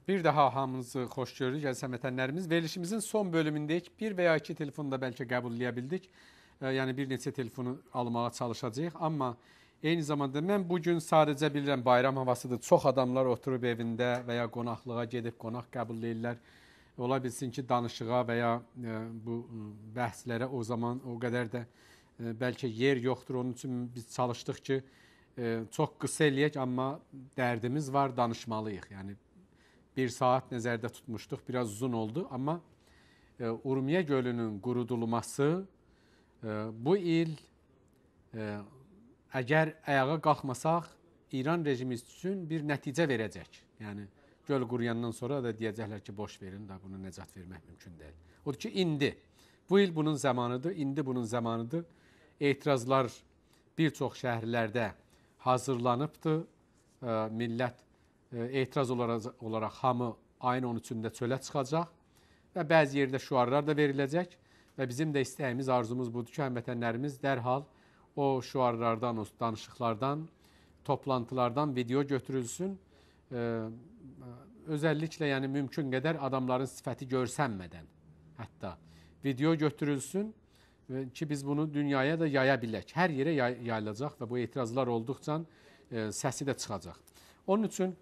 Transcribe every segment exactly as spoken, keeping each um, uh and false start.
Bir daha hamınızı xoş görürük, əziz həmvətənlərimiz. Verilişimizin son bölümündəyik. Bir və ya iki telefonu da bəlkə qəbul edə bildik. Yəni bir neçə telefonu almağa çalışacağıq. Amma eyni zamanda mən bugün sadəcə bilirəm bayram havasıdır. Çox adamlar oturub evində və ya qonaqlığa gedib qonaq qəbul edirlər. Ola bilsin ki, danışığa və ya bu bəhslərə o zaman o qədər də bəlkə yer yoxdur. Onun üçün biz çalışdıq ki, çox qısa eləyək, amma dərdimiz var, danışmalıyıq. Yəni bir saat nəzərdə tutmuşduq, biraz uzun oldu. Amma e, Urmiya gölünün qurudulması e, bu il e, əgər ayağa qalxmasaq, İran rejimi üçün bir nəticə verəcək. Yəni göl quruyandan sonra da deyəcəklər ki, boş verin də bunu nəcat vermək mümkün deyil. Odur ki, indi, bu il bunun zamanıdır, indi bunun zamanıdır. Etirazlar bir çox şəhərlərdə hazırlanıbdır. E, millət etiraz olaraq, olaraq hamı ayın on üçündə çölə çıxacaq və bəzi yerdə şüarlar da veriləcək və bizim də istəyimiz, arzumuz budur ki, həmvətənlərimiz dərhal o şüarlardan, o danışıqlardan, toplantılardan video götürülsün. Ee, özəlliklə yəni mümkün qədər adamların sifəti görsənmədən hətta video götürülsün ki, biz bunu dünyaya da yaya bilək. Hər yerə yay yayılacaq və bu etirazlar olduqca e, səsi də çıxacaq. Onun üçün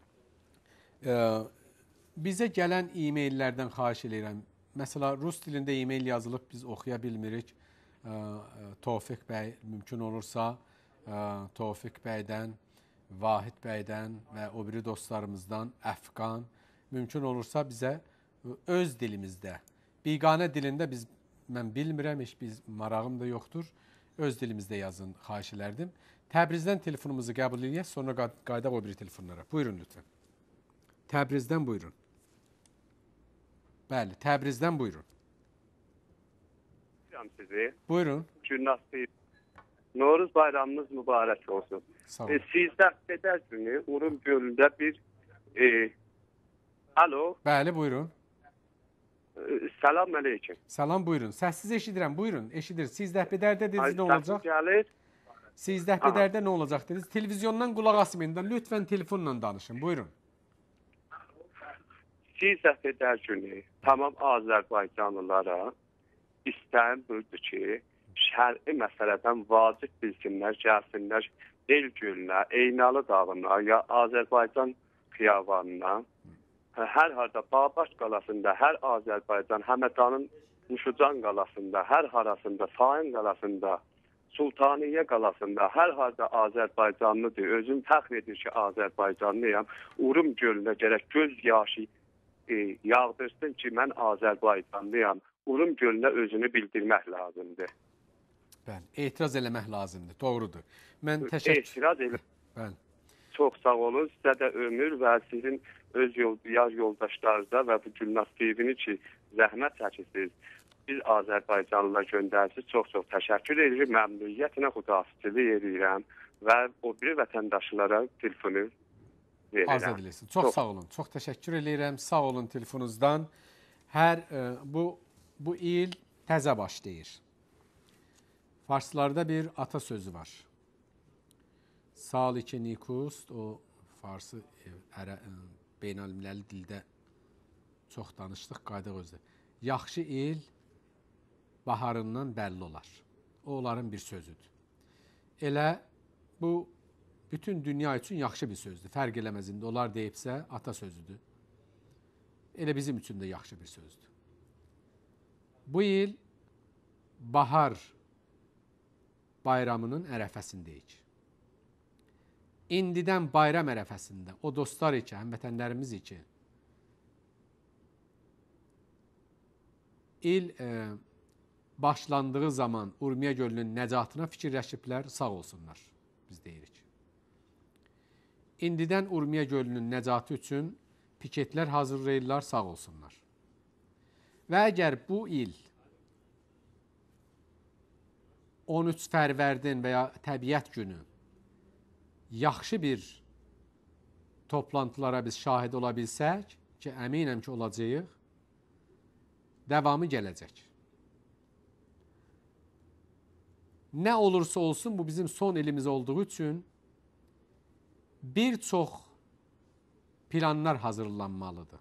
Ee, bizə gələn e-maillərdən xahiş edirəm. Məsələ, rus dilində e-mail yazılıb, biz oxuya bilmirik. Ee, Tofiq bəy, mümkün olursa, e, Tofiq bəydən, Vahid bəydən və o biri dostlarımızdan, Əfqan, mümkün olursa bizə öz dilimizdə, biganə dilində biz, mən bilmirəm, heç biz marağım da yoxdur, öz dilimizdə yazın, xahiş elərdim. Təbrizdən telefonumuzu qəbul edək, sonra qaydaq o biri telefonlara. Buyurun lütfen. Təbrizdən buyurun. Bəli, Təbrizdən buyurun. Sizi. Buyurun. Günnasib. Noruz bayramınız mübarək olsun. Sağ olun. E, sizdə qədər günü Urum gölündə bir e, alo. Bəli, buyurun. E, salam aleyküm. Salam, buyurun. Səssiz eşidirəm, buyurun. Eşidir. Siz dəhbədərdə dediniz, Ay, nə olacaq? Gəlir. Siz dəhbədərdə nə olacaq dediniz? Televizyondan qulaq asmayın, lütfən telefonla danışın. Buyurun. Siz dəfədər günü tamam Azərbaycanlılara istəyim budur ki, şər'i məsələdən vacib bilsinlər, gəlsinlər El gölünə, Eynalı dağına ya Azərbaycan xiyabanına, hər harda Babaş qalasında, hər Azərbaycan, Həmədanın Muşucan qalasında, hər harasında, Sahin qalasında, Sultaniyə qalasında, hər harda Azərbaycanlıdır. Özüm fəxr edir ki, Azərbaycanlıyam. Urum gölünə gərək göz yaşı E, yağdırsın ki, mən Azərbaycanlıyam. Urum gölünə özünü bildirmək lazımdır. Bəli, etiraz eləmək lazımdır, doğrudur. Mən təşəkkür... Etiraz elə. Bəli. Çox sağ olun, sizə də ömür və sizin öz yol, yar yoldaşlarınıza və bu Gülnaz T V-ni ki, zəhmət çəkirsiniz. Biz Azərbaycanlılar göndərsiniz, çox-çox təşəkkür edirik, məmnuniyyətlə xudahafizçilik edirəm və o biri vətəndaşlara telefonu Azad eləsin. Çox, çox sağ olun. Çox təşəkkür edirəm. Sağ olun telefonunuzdan. Hər e, bu bu il təzə başlayır. Farslarda bir atasözü var. Sal-i nikust, o farsı e, ərə, e, beynəlmiləli dildə çox danışdıq, qayda özdə. Yaxşı il baharından bəlli olar. O onların bir sözüdür. Elə bu bütün dünya üçün yaxşı bir sözdür. Fərq eləməz indi onlar deyibsə, ata sözüdür. Elə bizim üçün də yaxşı bir sözdür. Bu il bahar bayramının ərəfəsindəyik. İndidən bayram ərəfəsində o dostlar üçün, həmvətənlərimiz üçün il e, başlandığı zaman Urmiya gölünün nəcatına fikirləşiblər, sağ olsunlar, biz deyirik. İndidən Urmiya gölünün nəcatı üçün piketlər hazırlayırlar, sağ olsunlar. Və əgər bu il on üç fərvərdin və ya təbiət günü yaxşı bir toplantılara biz şahid ola bilsək, ki, əminəm ki, olacaq, davamı gələcək. Nə olursa olsun, bu bizim son ilimiz olduğu üçün bir çox planlar hazırlanmalıdır.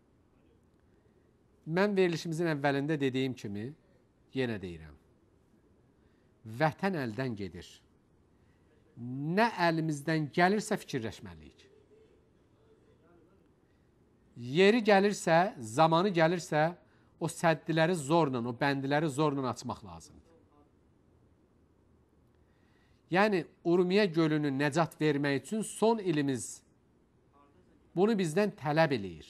Mən verilişimizin əvvəlində dediyim kimi, yenə deyirəm, vətən əldən gedir. Nə əlimizdən gəlirsə fikirləşməliyik. Yeri gəlirsə, zamanı gəlirsə, o səddiləri zorla, o bəndiləri zorla açmaq lazımdır. Yəni, Urmiya gölünü nəcat vermək üçün son ilimiz bunu bizdən tələb eləyir.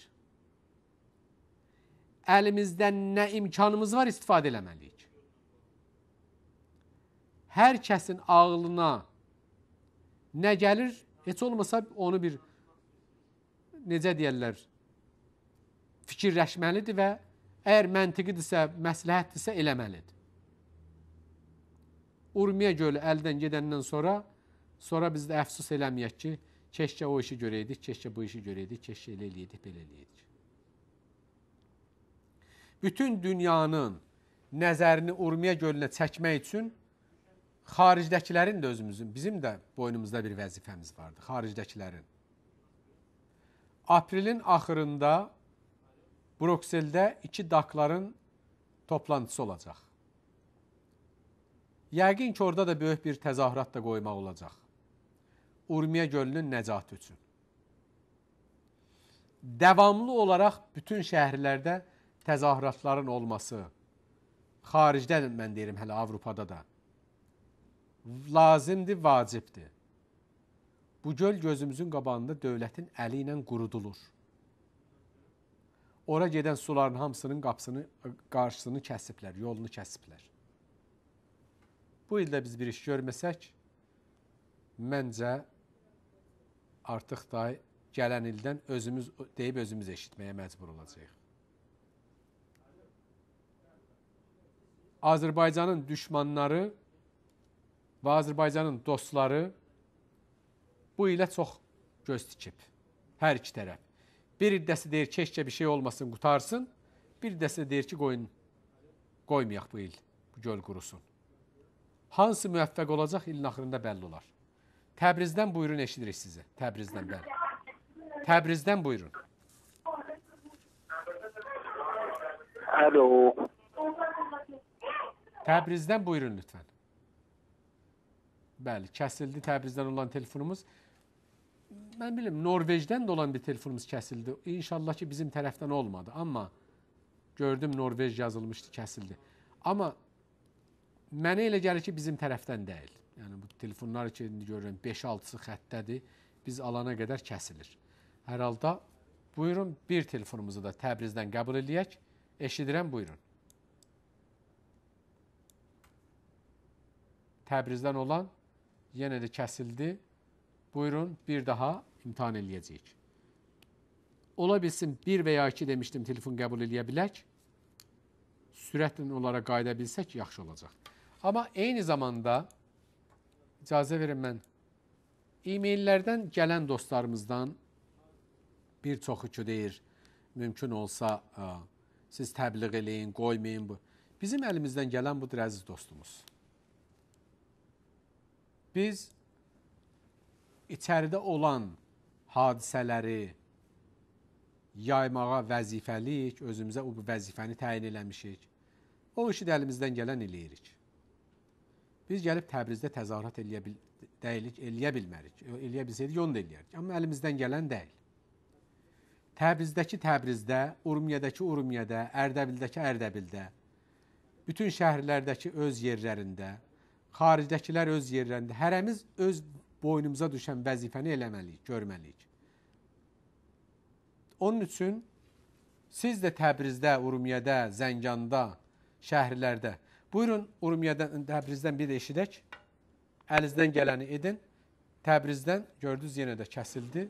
Əlimizdən nə imkanımız var, istifadə eləməliyik. Hər kəsin ağlına nə gəlir, heç olmasa onu bir, necə deyərlər, fikirləşməlidir və əgər məntiqidirsə, məsləhətdirsə eləməlidir. Urmiya gölü əldən gedəndən sonra, sonra biz də əfsus eləməyək ki, keşkə o işi görəydik, keşkə bu işi görəydik, keşkə elə eləydik, belə eləydik. Bütün dünyanın nəzərini Urmiya gölünə çəkmək üçün xaricdəkilərin də özümüzün, bizim də boynumuzda bir vəzifəmiz vardı, xaricdəkilərin. Aprelin axırında Brükseldə iki dakların toplantısı olacaq. Yəqin ki, orada da böyük bir təzahürat da qoymaq olacaq. Urmiya gölünün nəcatı üçün. Davamlı olaraq bütün şəhərlərdə təzahüratların olması, xaricdə mən deyirəm, hələ Avropada da, lazımdır, vacibdir. Bu göl gözümüzün qabağında dövlətin əli ilə qurudulur. Ora gedən suların hamısının qapısını, qarşısını kəsiblər, yolunu kəsiblər. Bu ildə biz bir iş görməsək, məncə artıq da gələn ildən özümüz deyib özümüz eşitməyə məcbur olacağıq. Azərbaycanın düşmanları və Azərbaycanın dostları bu ilə çox göz tikib. Hər iki tərəf. Bir iddəsi deyir ki, keşkə bir şey olmasın, qutarsın. Bir iddəsi deyir ki, qoyun, qoymayaq bu il, bu göl qurusun. Hansı müvəffəq olacaq, ilin axırında bəlli olar. Təbrizdən buyurun, eşidirik sizi. Təbrizdən, bəli. Təbrizdən buyurun. Alo. Təbrizdən buyurun, lütfən. Bəli, kəsildi Təbrizdən olan telefonumuz. Mən biləm, Norvejdən də olan bir telefonumuz kəsildi. İnşallah ki, bizim tərəfdən olmadı. Amma gördüm, Norvej yazılmışdı, kəsildi. Amma mənə elə gəlir ki, bizim tərəfdən deyil. Yəni, bu telefonlar ki, görürəm, beş altısı xəttədir. Biz alana qədər kəsilir. Hər halda, buyurun, bir telefonumuzu da Təbrizdən qəbul edək. Eşidirəm, buyurun. Təbrizdən olan yenə də kəsildi. Buyurun, bir daha imtihan eləyəcəyik. Ola bilsin, bir və ya iki demişdim, telefon qəbul eləyə bilək. Sürətlə onlara qayda bilsək, yaxşı olacaq. Amma eyni zamanda, icazə verin mən, e-maillərdən gələn dostlarımızdan bir çoxu ki deyir, mümkün olsa, siz təbliğ eləyin, qoymayın bu. Bizim əlimizdən gələn budur, əziz dostumuz. Biz içəridə olan hadisələri yaymağa vəzifəliyik, özümüzə o vəzifəni təyin eləmişik. O işi də əlimizdən gələn eləyirik. Biz gəlib Təbrizdə təzahürat eləyə, bil deyilik, eləyə bilmərik. Eləyə bilsəydik, onu da eləyərik. Amma əlimizdən gələn deyil. Təbrizdəki Təbrizdə, Urmiyədəki Urmiyədə, Ərdəbildəki Ərdəbildə, bütün şəhərlərdəki öz yerlərində, xaricdəkilər öz yerlərində, hərəmiz öz boynumuza düşən vəzifəni eləməliyik, görməliyik. Onun üçün siz də Təbrizdə, Urmiyədə, Zənganda, şəhərlərdə, buyurun Urmiyədən, Təbrizdən bir də eşidək, əlinizdən gələni edin. Təbrizdən, gördünüz, yenə də kəsildi.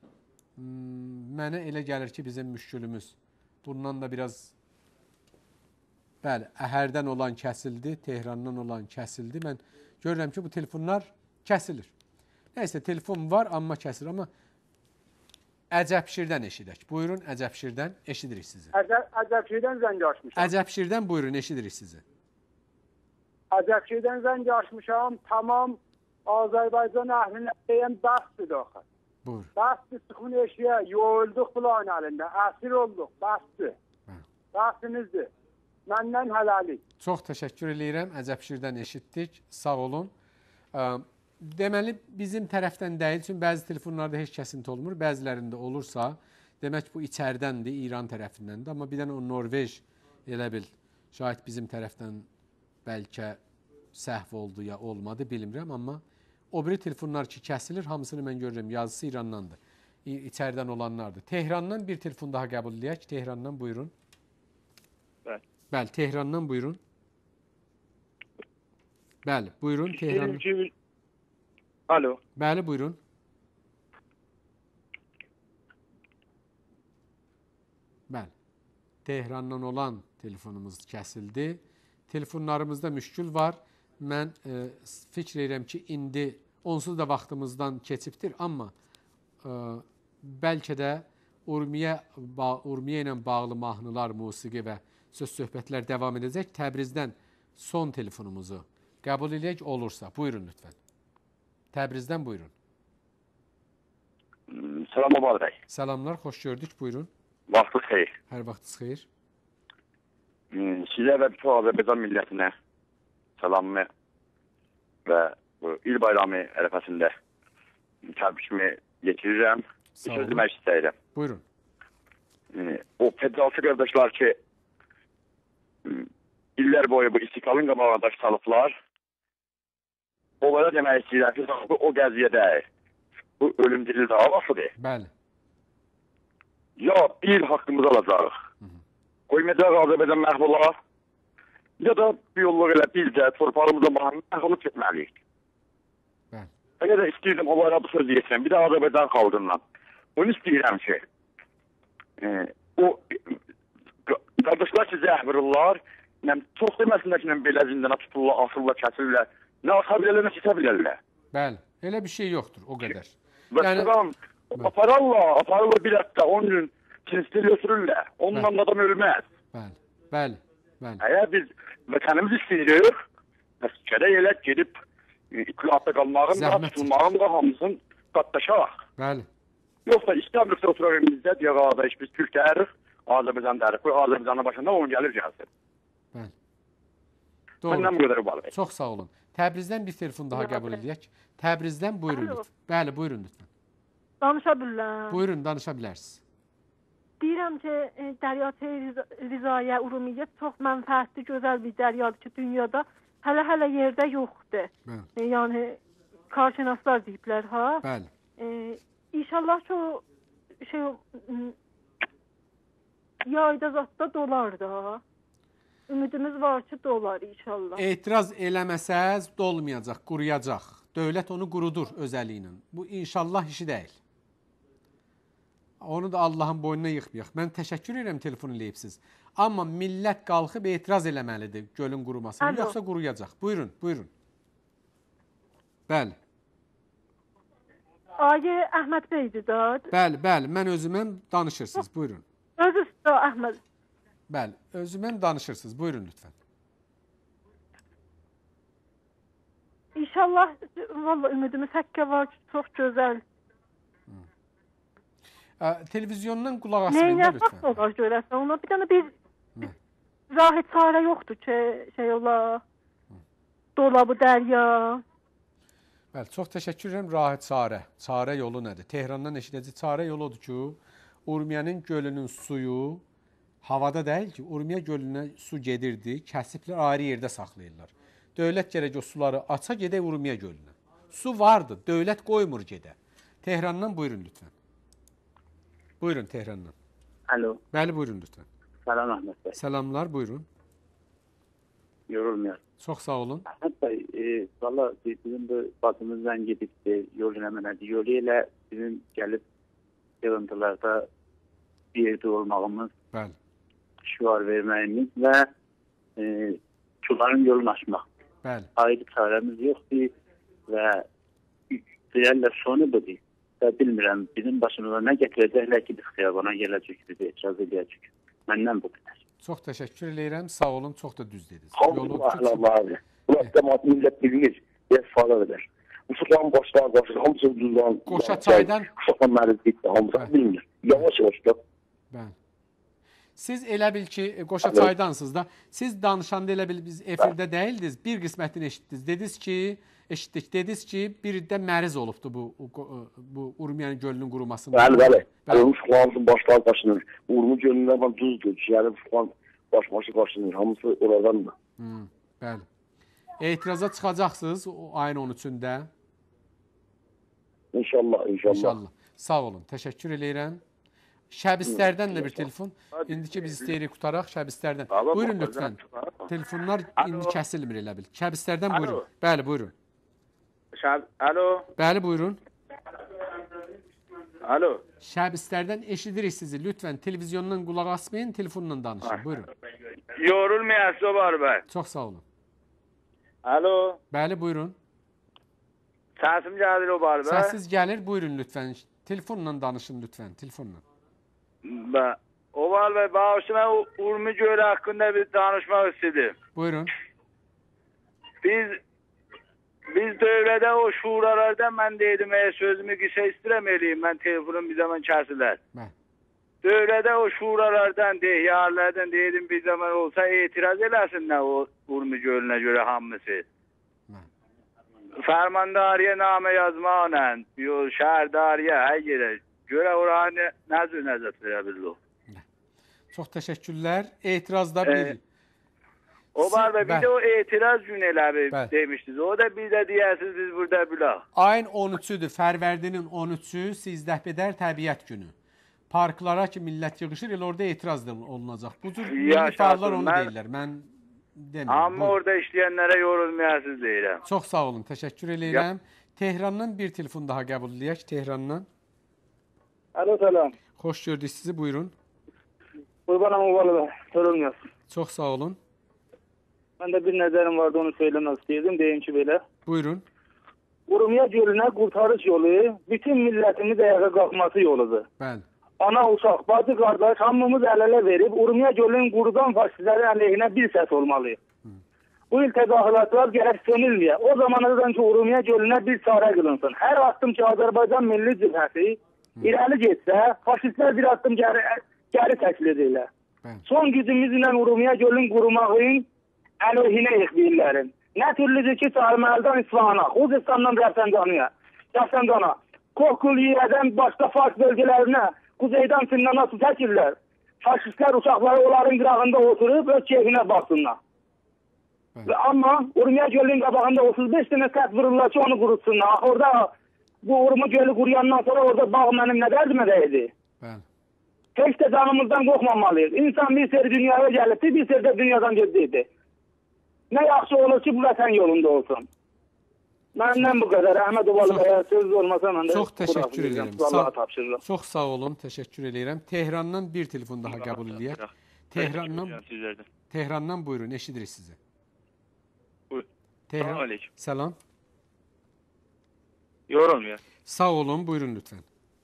Mənə elə gəlir ki, bizim müşkülümüz bundan da biraz, bəli, Əhərdən olan kəsildi, Tehrandan olan kəsildi. Mən görürəm ki, bu telefonlar kəsilir. Nəysə, telefon var, amma kəsilir. Amma Əcəbşirdən eşidək. Buyurun, Əcəbşirdən eşidirik sizi. Əcəbşirdən zəng açmışam. Əcəbşirdən buyurun, eşidirik sizi. Əcəbşirdən zəng açmışam. Tamam, Azərbaycan əhlinə deyən bəxtdir axı. Buyur. Bastı sıkın eşeğe, yoğulduk kulağın halinde. Asir olduk, bastı. Bastınızdı. Menden helali. Çox təşəkkür eləyirəm. Əcəbşirdən eşitdik. Sağ olun. Ə, Deməli, bizim tərəfdən deyil. Çünki bəzi telefonlarda heç kəsinti olmur. Bəzilərində olursa, demək bu içəridəndir, İran tərəfindəndir. Amma bir dənə o Norveç, elə bil, şayət bizim tərəfdən bəlkə səhv oldu ya olmadı, bilmirəm. Amma o biri telefonlar ki kəsilir, hamısını mən görürəm. Yazısı İrandandır. İçəridən olanlardır. Tehrandan bir telefon daha qəbul edək. Tehrandan buyurun. Bəli. Bəli, Tehrandan buyurun. Bəli, buyurun Tehran. Birinci... Alo. Bəli, buyurun. Bəli. Tehrandan olan telefonumuz kəsildi. Telefonlarımızda müşkül var. Mən e, fikr edirəm ki, indi onsuz da vaxtımızdan keçibdir, amma e, bəlkə də Urmiyə, Urmiyə ilə bağlı mahnılar, musiqi və söz söhbətlər davam edəcək. Təbrizdən son telefonumuzu qəbul edək olursa. Buyurun lütfən. Təbrizdən buyurun. Salam Abad bəy. Salamlar, xoş gördük. Buyurun. Vaxtınız xeyir. Hər vaxtınız xeyir. Sizə və bütün Azərbaycan millətinə salamımı və bu il bayramı ərəfəsində təbrikimi yetirirəm. Sağ Bir olun. söz demək istəyirəm. Buyurun. O federalçı qardaşlar ki, illər boyu bu istiqlalın qabağına daş salıblar, onlara demək istəyirəm ki, o qəziyyədə bu ölüm diril davasıdır. Bəli. Ya bir haqqımızı alacaq, qoymayacaq Azərbaycan məhv olar, ya da bir yolluq elə bizcə torpağımızda məhv olub getməliyik. Bəli. Əgər də istəyirdim, o bayrağı bu sözü geçirəm, bir də Azərbaycan xalqından. Onu istəyirəm ki, e, o qardaşlar ki, zəh vururlar, çox deməsinlər ki, belə zindana tuturlar, asırlar, kəsirlər, nə axa bilərlər, nə keçə bilərlər. Bəli. Elə bir şey yoxdur, o qədər. Və Yəni- sıram, apararlar, apararlar bir həftə, on gün cinsli götürürlər, ondan Bəli. adam ölməz. Bəli. Bəli. Bəli. Əgər biz vətənimizi istəyirik, bəs gərək elə gedib iqtilatda qalmağın da, Zəhmət. tutulmağın da hamısını qatlaşaq. Bəli. Yoxsa istəmiriksə oturaq evimizdə, deyək qardaş, biz Türk dərik, Azərbaycan dərik, bu Azərbaycanın başında onun gəlir gəlsin. Bəli. Məndən Doğru. bu qədər var. Çox sağ olun. Təbrizdən bir telefon daha qəbul edək. Təbrizdən buyurun Alo. lütfən. Bəli, buyurun lütfən. Danışa bilirəm. Buyurun, danışa bilərsiniz. Deyirəm ki, e, Dəryatı Rizaya, Urumiyə çox mənfəətli, gözəl bir dəryadır ki, dünyada hələ-hələ yerdə yoxdur. Bəli. E, yəni, karşınaslar deyiblər, ha? Bəli. E, İnşallah ki, o şey, m, yayda zatda dolar da. Ümidimiz var ki, dolar inşallah. Etiraz eləməsəz dolmayacaq, quruyacaq. Dövlət onu qurudur öz əli ilə. Bu inşallah işi deyil. Onu da Allahın boynuna yıxmayaq. Mən təşəkkür edirəm telefon eləyibsiz. Amma millət qalxıb etiraz eləməlidir gölün qurumasına. Alo. Yoxsa quruyacaq. Buyurun, buyurun. Bəli. Ayə Əhməd beydir da. Bəli, bəli. Mən özüməm danışırsınız. Buyurun. Özü üstə Əhməd. Bəli, özüməm danışırsınız. Buyurun lütfən. İnşallah, vallahi ümidimiz həqqə var ki, çox gözəl. Ə, televizyondan qulaq asmayın da Neynə lütfən. vaxt olar görəsən? Ona bir dənə bir Nə? rahit çarə yoxdur ki, şey ola, dolabı dərya. Bəli, çox təşəkkür edirəm. Rahit çarə. Çarə yolu nədir? Tehrandan eşidəcək çarə yolu odur ki, Urmiyənin gölünün suyu havada deyil ki, Urmiyə gölünə su gedirdi, kəsiblər ayrı yerdə saxlayırlar. Dövlət gərək o suları aça gedək Urmiyə gölünə. Su vardı, dövlət qoymur gedə. Tehrandan buyurun lütfən. Buyurun Tehrandan. Alo. Bəli, buyurun lütfən. Selam Ahmet Bey. Salamlar, buyurun. Yorulmuyor. Çox sağ olun. Ahmet Bey, e, valla bizim bu batımızdan gidip de yol eləmədi. Yolu ilə bizim gəlib yığıntılarda bir yerdə olmağımız, Bəli. şüar verməyimiz və e, çuların yolunu açmaq. Bəli. Ayrı çaremiz yoxdur və deyərlər sonu budur. Və bilmirəm, bizim başımıza nə gətirəcəklər ki, biz xiyabana gələcək, bizi etiraz edəcək. Məndən bu qədər. Çox təşəkkür edirəm. Sağ olun, çox da düz dediniz. Halbuki Allah abi. Ulan cemaat millet bilir, bir fala eder. Uşaqların başlarına qarşı hamısı düzdən. Qoşa çaydan. Uşaqlar məriz getdi, hamısı bilmir. Yavaş yavaş da. Bəli. Siz elə bil ki, Qoşa çaydansınız da. Siz danışanda elə bil biz efirdə deyildiniz. Bir qismətini eşitdiniz. Dediniz ki, eşitdik. Dediniz ki, bir də məriz olubdu bu bu Urmiya gölünün qurumasında. Bəli, bəli. Bəli, uşaqların başları qaşınır. Urmu gölündən bax düzdür. Yəni uşaqların baş-başı qaşınır. Hamısı oradandır. Hmm, bəli. Etiraza çıxacaqsınız o ayın on üçündə. İnşallah, inşallah. İnşallah. Sağ olun. Təşəkkür eləyirəm. Şəbistlərdən də bir telefon. İndiki biz istəyirik qutaraq Şəbistlərdən. Buyurun lütfən. Telefonlar indi kəsilmir elə bil. Şəbistlərdən buyurun. Bəli, buyurun. Şəb, alo. Bəli, buyurun. Alo. Şəbistlərdən eşidirik sizi. Lütfən televizyondan qulaq asmayın, telefonla danışın. Buyurun. Yorulmayasınız var bəy. Çox sağ olun. Alo. Bəli, buyurun. Səsim gəlir o var bəy. Səssiz gəlir, buyurun lütfən. Telefonla danışın lütfən, telefonla. Bə, o var bəy, bağışına Urmi gölü haqqında bir danışmaq istedim. Buyurun. Biz biz dövrədə o şuralarda mən dedim, eğer sözümü qısa istirəm eləyim, mən telefonum bir zaman kəsilər. Bəli. Dövrədə o şuralardan, dehyarlardan dedim bir zaman olsa etiraz eləsinlər o Urmi gölünə görə hamısı. Fermandariye name yazmaqla, şəhərdariyə, hər yerə görə oranı nəzr nəzət verə bilir o. Çox təşəkkürlər. Etirazda bir... E, o var və bir də o etiraz günələri demişdiniz. O da bir də deyəsiniz biz burada bilək. Ayın on üçüdür, Fərvərdinin on üçü Sizdəh Bedər Təbiət Günü. Parklara ki millət yığışır, elə orada etiraz da olunacaq. Bu cür fəallar onu mən... deyirlər. Mən demirəm. Amma buyurun. Orada işləyənlərə yorulmayasınız deyirəm. Çox sağ olun, təşəkkür eləyirəm. Tehrandan bir telefon daha qəbul edək. Tehrandan. Alo, selam. Xoş gördük sizi, buyurun. Qurbanım ovalı, sorulmuyorsun. Çox sağ olun. Ben de bir nəzərim vardı, onu söylemek istəyirdim, deyim ki belə. Buyurun. Urmiya gölünə qurtarış yolu, bütün millətimiz ayağa qalxması yoludur. Bəli. Ana, uşaq, bacı, qardaş, hamımız əl-ələ verib, Urmiya gölünün qurudan faşistləri əleyhinə bir səs olmalıyıq. Hı. Bu il təzahüratlar gərək sönülməyə. O zamanadan ki, Urmiya gölünə bir çarə qılınsın. Hər addım ki, Azərbaycan Milli Cibhəsi irəli getsə, faşistlər bir addım gəri, gəri təkil edirlər. Son gücümüzlə Urmiya gölünün qurumağın əleyhinə yıxdırırlar. Nə türlüdür ki, Çarməhəldən İsfahana, Xuzistandan Rəfsəncana, Rəfsəncana, Kohkuliyədən başqa Fars bölgələrinə, Kuzeydən Finnana su çəkirlər. Faşistlər uşaqları onların qırağında oturub öz keyfinə baxsınlar. Və amma Urmiya gölünün qabağında otuz beş dənə sət vururlar ki, onu qurutsunlar. Orada bu Urmiya gölü quruyandan sonra orada bağ mənim nə dərdimə dəydi? Heç də canımızdan qorxmamalıyız. İnsan bir seri dünyaya gəlibdi, bir seri də dünyadan gedildi. Nə yaxşı olur ki, bu vətən yolunda olsun. Məndən bu qədər. Əhməd Ovalı bəyə söz olmasa mən də... Çox təşəkkür edirəm. Vallaha tapşırıram. Çox sağ olun, təşəkkür edirəm. Tehrandan bir telefon daha qəbul edək. Tehrandan, Tehrandan buyurun, eşidirik sizi. Buyurun. Tehran. Salam aleyküm. Salam. Yorulmuyor. Sağ olun, buyurun lütfen.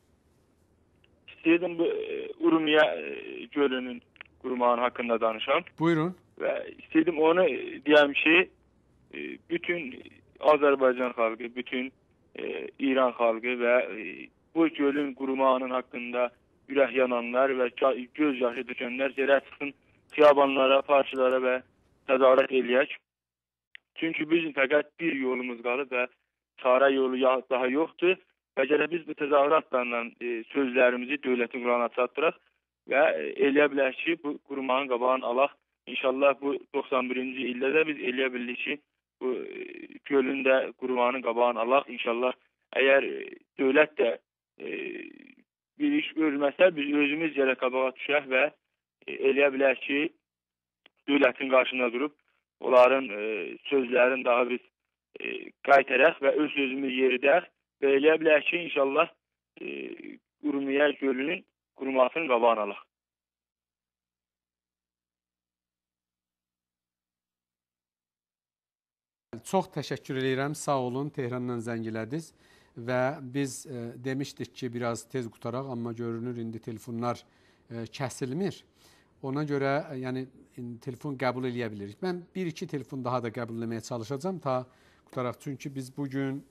İstəyirdim bu Urmiya gölünün qurumağının haqqında danışam. Buyurun. Və istəyirdim onu deyəm ki, bütün Azərbaycan xalqı, bütün e, İran xalqı və e, bu gölün qurumağının haqqında ürək yananlar və göz yaşı dökənlər gərək çıxsın xiyabanlara, parçalara və təzahürat eləyək. Çünki bizim fəqət bir yolumuz qalıb və çarə yolu daha yoxdur və gərək biz bu təzahüratlarla e, sözlərimizi dövlətin qulağına çatdıraq və e, eləyə bilək ki, bu qurumağın qabağını alaq. İnşallah bu doxsan birinci ildə də biz eləyə bildik ki, bu gölün də qurumağının qabağını alaq. İnşallah əgər dövlət də e, bir iş görməsə, biz özümüz yerə qabağa düşək və e, eləyə bilək ki, dövlətin qarşısında durub onların e, sözlərini daha biz e, qaytaraq və öz sözümüz yeridək və eləyə bilək ki, inşallah e, Urmiya gölünün qurumasının qabağını alaq. Çox təşəkkür edirəm. Sağ olun. Tehrandan zəng elədiniz və biz e, demişdik ki, biraz tez qutaraq, amma görünür indi telefonlar e, kəsilmir. Ona görə e, yəni telefon qəbul eləyə bilirik. Mən bir iki telefon daha da qəbul etməyə çalışacağam ta qutaraq. Çünki biz bugün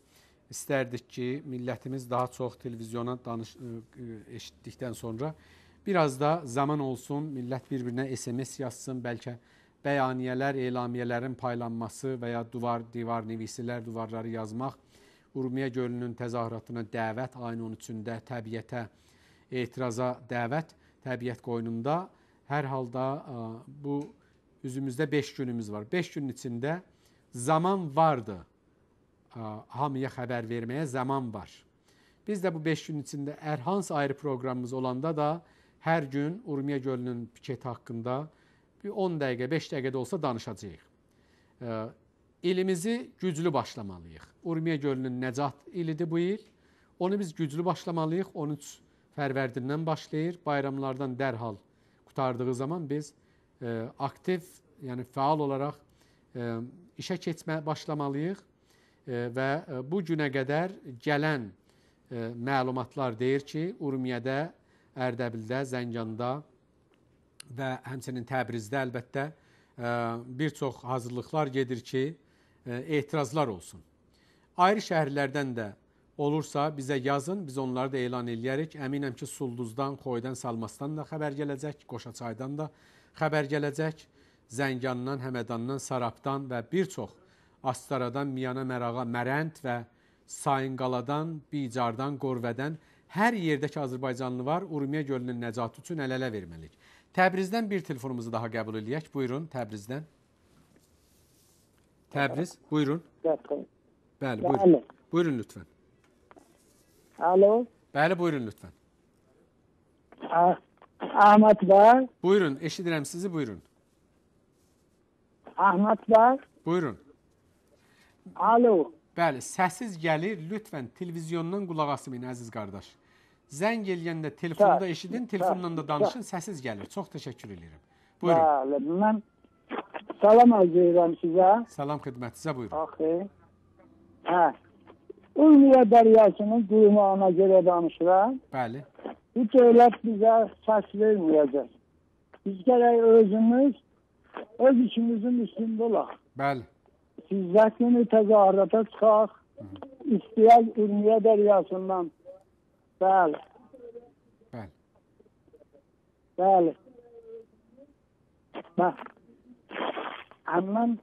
İstərdik ki, millətimiz daha çox televizyona danış, eşitdikdən sonra biraz da zaman olsun, millət bir-birinə S M S yazsın, bəlkə bəyaniyələr, elamiyələrin paylanması və ya divar, divar nevisilər, divarları yazmaq, Urmiya gölünün təzahüratına dəvət, ayın on üçündə təbiətə, etiraza dəvət, təbiət qoynunda. Hər halda bu üzümüzdə beş günümüz var. beş günün içində zaman vardı. Hamıya xəbər verməyə zaman var. Biz də bu beş günün içində hər hansı ayrı proqramımız olanda da hər gün Urmiya gölünün piketi haqqında bir on dəqiqə, beş dəqiqə də olsa danışacağıq. İlimizi güclü başlamalıyıq. Urmiya gölünün Nəcat ilidir bu il. Onu biz güclü başlamalıyıq. on üç fərvərdindən başlayır. Bayramlardan dərhal qutardığı zaman biz e, aktiv, yəni fəal olaraq e, işə keçmə başlamalıyıq. E, və e, bu günə qədər gələn e, məlumatlar deyir ki, Urmiyədə, Ərdəbildə, Zənganda və həmçinin Təbrizdə əlbəttə e, bir çox hazırlıqlar gedir ki, e, etirazlar olsun. Ayrı şəhərlərdən də olursa bizə yazın, biz onları da elan eləyərik. Əminəm ki, Sulduzdan, Xoydan, Salmasdan da xəbər gələcək, Qoşaçaydan da xəbər gələcək, Zəngandan, Həmədandan, Sarabdan və bir çox Astaradan, Miyana, Mərağa, Mərənd və Sayınqaladan, Bicardan, Qorvədən hər yerdəki Azərbaycanlı var. Urmiya gölünün nəcatı üçün əl-ələ verməliyik. Təbrizdən bir telefonumuzu daha qəbul edək. Buyurun, Təbrizdən. Təbriz, buyurun. Bəli, buyurun. Buyurun lütfən. Alo. Bəli, buyurun lütfən. Ahmet var. Buyurun, eşidirəm sizi, buyurun. Ahmet var. Buyurun. Alo. Bəli, səssiz gəlir, lütfən televizyondan qulaq asmayın, əziz qardaş. Zəng eləyəndə telefonda eşidin, telefondan da danışın, səssiz gəlir. Çox təşəkkür edirəm. Buyurun. Bəli, mən salam arzu edirəm sizə. Salam xidmətinizə, buyurun. Axı. Hə. Urmiya dəryasının qurumağına görə danışıram. Bəli. Bu dövlət bizə səs verməyəcək. Biz gərək özümüz, öz işimizin üstündə olaq. Bəli. Sizzətini təzahürata çıxaq, istəyək Urmiya dəryasından. Bəli. Bəli. Bəli. Bəli. Həmən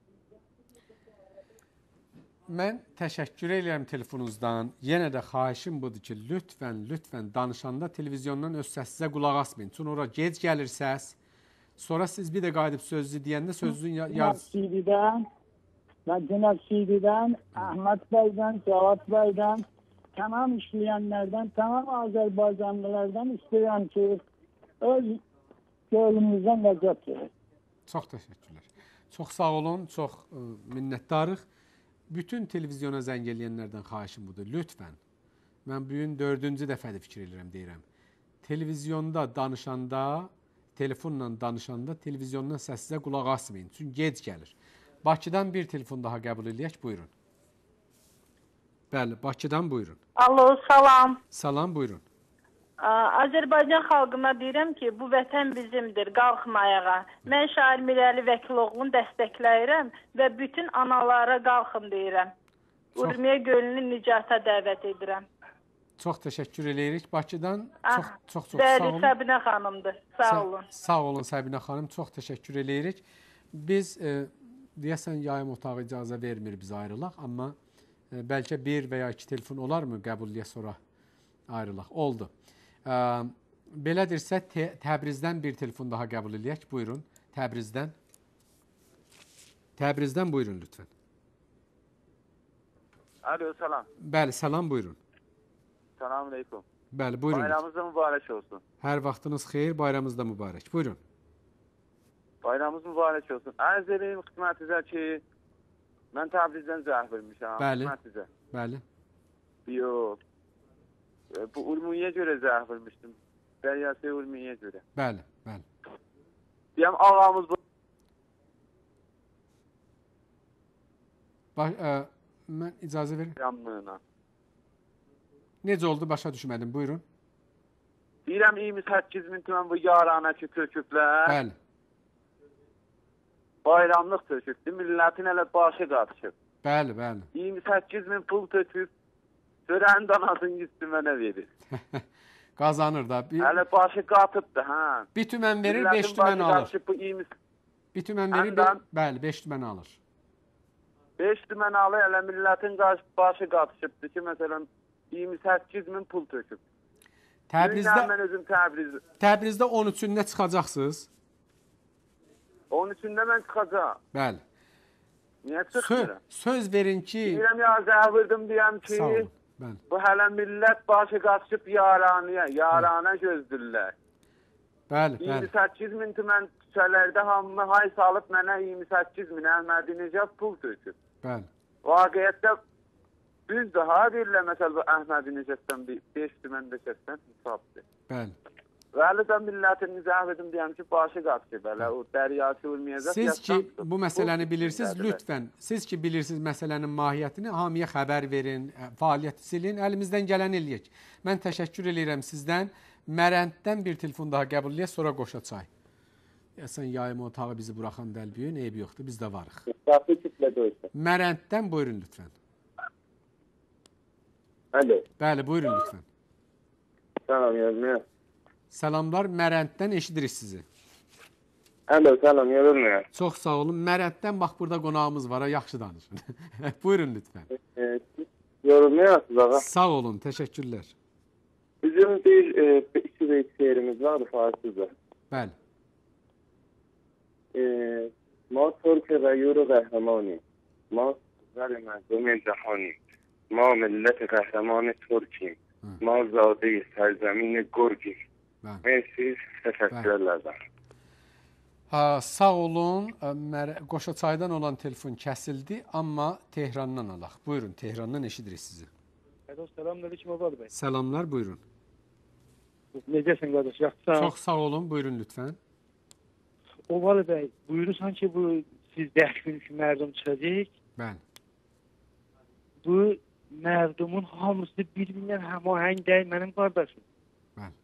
Mən təşəkkür edirəm telefonunuzdan. Yenə də xahişim budur ki, lütfən, lütfən danışanda televizyondan öz səsinizə qulaq asmayın. Çünki ora gec gəlir səs. Sonra siz bir də qayıdıb sözlü deyəndə sözlüyün yarısı... C D-dən və Cənab C D-dən, Əhməd bəydən, Cavad bəydən, tamam işləyənlərdən, tamam Azərbaycanlılardan istəyirəm ki, öz gölümüzdən nəcat verir. Çox təşəkkürlər. Çox sağ olun, çox ə, minnətdarıq. Bütün televizyona zəng eləyənlərdən xahişim budur. Lütfən, mən bugün dördüncü dəfədə fikir edirəm, deyirəm. Televizyonda danışanda, telefonla danışanda televizyondan səsinizə qulaq asmayın. Çünki gec gəlir. Bakıdan bir telefon daha qəbul edək, buyurun. Bəli, Bakıdan buyurun. Alo, salam. Salam, buyurun. Azərbaycan xalqıma deyirəm ki, bu vətən bizimdir, qalxma ayağa. Mən Şair Mirəli Vəkiloğlu'nu dəstəkləyirəm və bütün analara qalxın deyirəm. Çox... Urmiya gölünü nicata dəvət edirəm. Çox təşəkkür edirik. Bakıdan Ah, çox çox çox sağ olun. Səbinə xanımdır. Sağ Sa olun. Sağ olun Səbinə xanım. Çox təşəkkür edirik. Biz e, deyəsən yayım otağı icazə vermir biz ayrılaq, amma e, bəlkə bir və ya iki telefon olarmı qəbulliyə sonra ayrılaq? Oldu. E, belədirsə Təbrizdən bir telefon daha qəbul edək. Buyurun. Təbrizdən. Təbrizdən buyurun lütfən. Alo, salam. Bəli, salam buyurun. Selamun aleyküm. Bəli, buyurun. Bayramınız da mübarək olsun. Hər vaxtınız xeyir, bayramınız da mübarək. Buyurun. Bayramınız mübarək olsun. Ərz edeyim xidmətinizə ki, mən Təbrizdən zəh vermişəm. Bəli. Xidmətinizə. Bəli. Yox. Bu Urmiyə görə zəh vermişdim. Dəryası Urmiyə görə. Bəli, bəli. Deyəm, ağamız bu. Baş, ə, mən icazə verin. Yanlığına. Necə oldu, başa düşmədim. Buyurun. Deyirəm, iyimiz səkkiz min tümən bu yarana ki, töküblər. Bəli. Bayramlıq tökübdür. Millətin elə başı qarışıb. Bəli, bəli. iyirmi səkkiz min pul töküb, sörənin danasını gitti mənə verir. Qazanır da. Bir, Hələ başı qatıbdı, hə. bir tümən verir, Milletin beş tümən başı alır. qatıp bu iyirmi Bir tümən verir, Həmdən- be, bəli, beş tümən alır. beş tümən alır, hələ milletin qaş- başı qatışıbdı ki, məsələn, iyirmi səkkiz min pul töküb. Təbrizdə, Mən özüm Təbriz. Təbrizdə on üçündə çıxacaqsınız. Onun içində mən çıxacağam. Bəli. Niyə Sö çıxmıram? söz verin ki, Deyirəm ya, zəhvirdim deyəm ki, sağ olun. Bəli. bu hələ millət başı qaçıb yaranıya, yarana gözdürlər. Bəli, iyirmi bəli. səkkiz min tümən küçələrdə hamını hay salıb mənə iyirmi səkkiz min Əhmədi Necəf pul töküb. Bəli. Vaqiətdə düz daha deyirlər, məsəl bu Əhmədi Necəfdən bir beş tümən də kəssən hesabdır. Bəli. Vəli də millətin zəhvirdim deyəm ki, başı qaçıb, hələ o dəryası olmayacaq. Siz ki yaşamdır. bu məsələni Bu bilirsiniz, kimlərdir? lütfən. Siz ki bilirsiniz məsələnin mahiyyətini, hamıya xəbər verin, fəaliyyəti silin, əlimizdən gələni eləyək. Mən təşəkkür edirəm sizdən. Mərənddən bir telefon daha qəbul edək, sonra Qoşaçay. Sən yayım otağı bizi buraxan dəlbiyün, eybi yoxdur, biz də varıq. Mərənddən buyurun lütfən. Alo. Bəli, buyurun lütfən. Salam yazmıyor. Salamlar, Mərənddən eşidirik sizi. Alo, salam yazmıyor. Çox sağ olun. Mərənddən bax burada qonağımız var, yaxşı danışın. Buyurun lütfən. E, yorumluyorsunuz ağa. Sağ olun, təşəkkürlər. Bizim bir e, iki beyt şehrimiz vardı Farsızda. Bəli. E, Ma Türkiye ve Euro kahramanı. Ma zali mezdumin cahani. Ma milleti kahramanı Türkiye. Ma zade serzemin Gorgi. Mersi, teşekkürler. Ha, sağ olun. Qoşaçaydan olan telefon kəsildi, amma Tehrandan alaq. Buyurun, Tehrandan eşidirik sizi. Selamünaleyküm Ovalı bəy. Salamlar, buyurun. Necəsən qardaş? Yaxşısan? Çox sağ olun, buyurun lütfən. Ovalı bəy, buyurursan ki, bu siz beş gün ki mərdum çıxacaq. Bəli. Bu mərdumun hamısı bir-birindən həmahəng deyil mənim qardaşım. Bəli.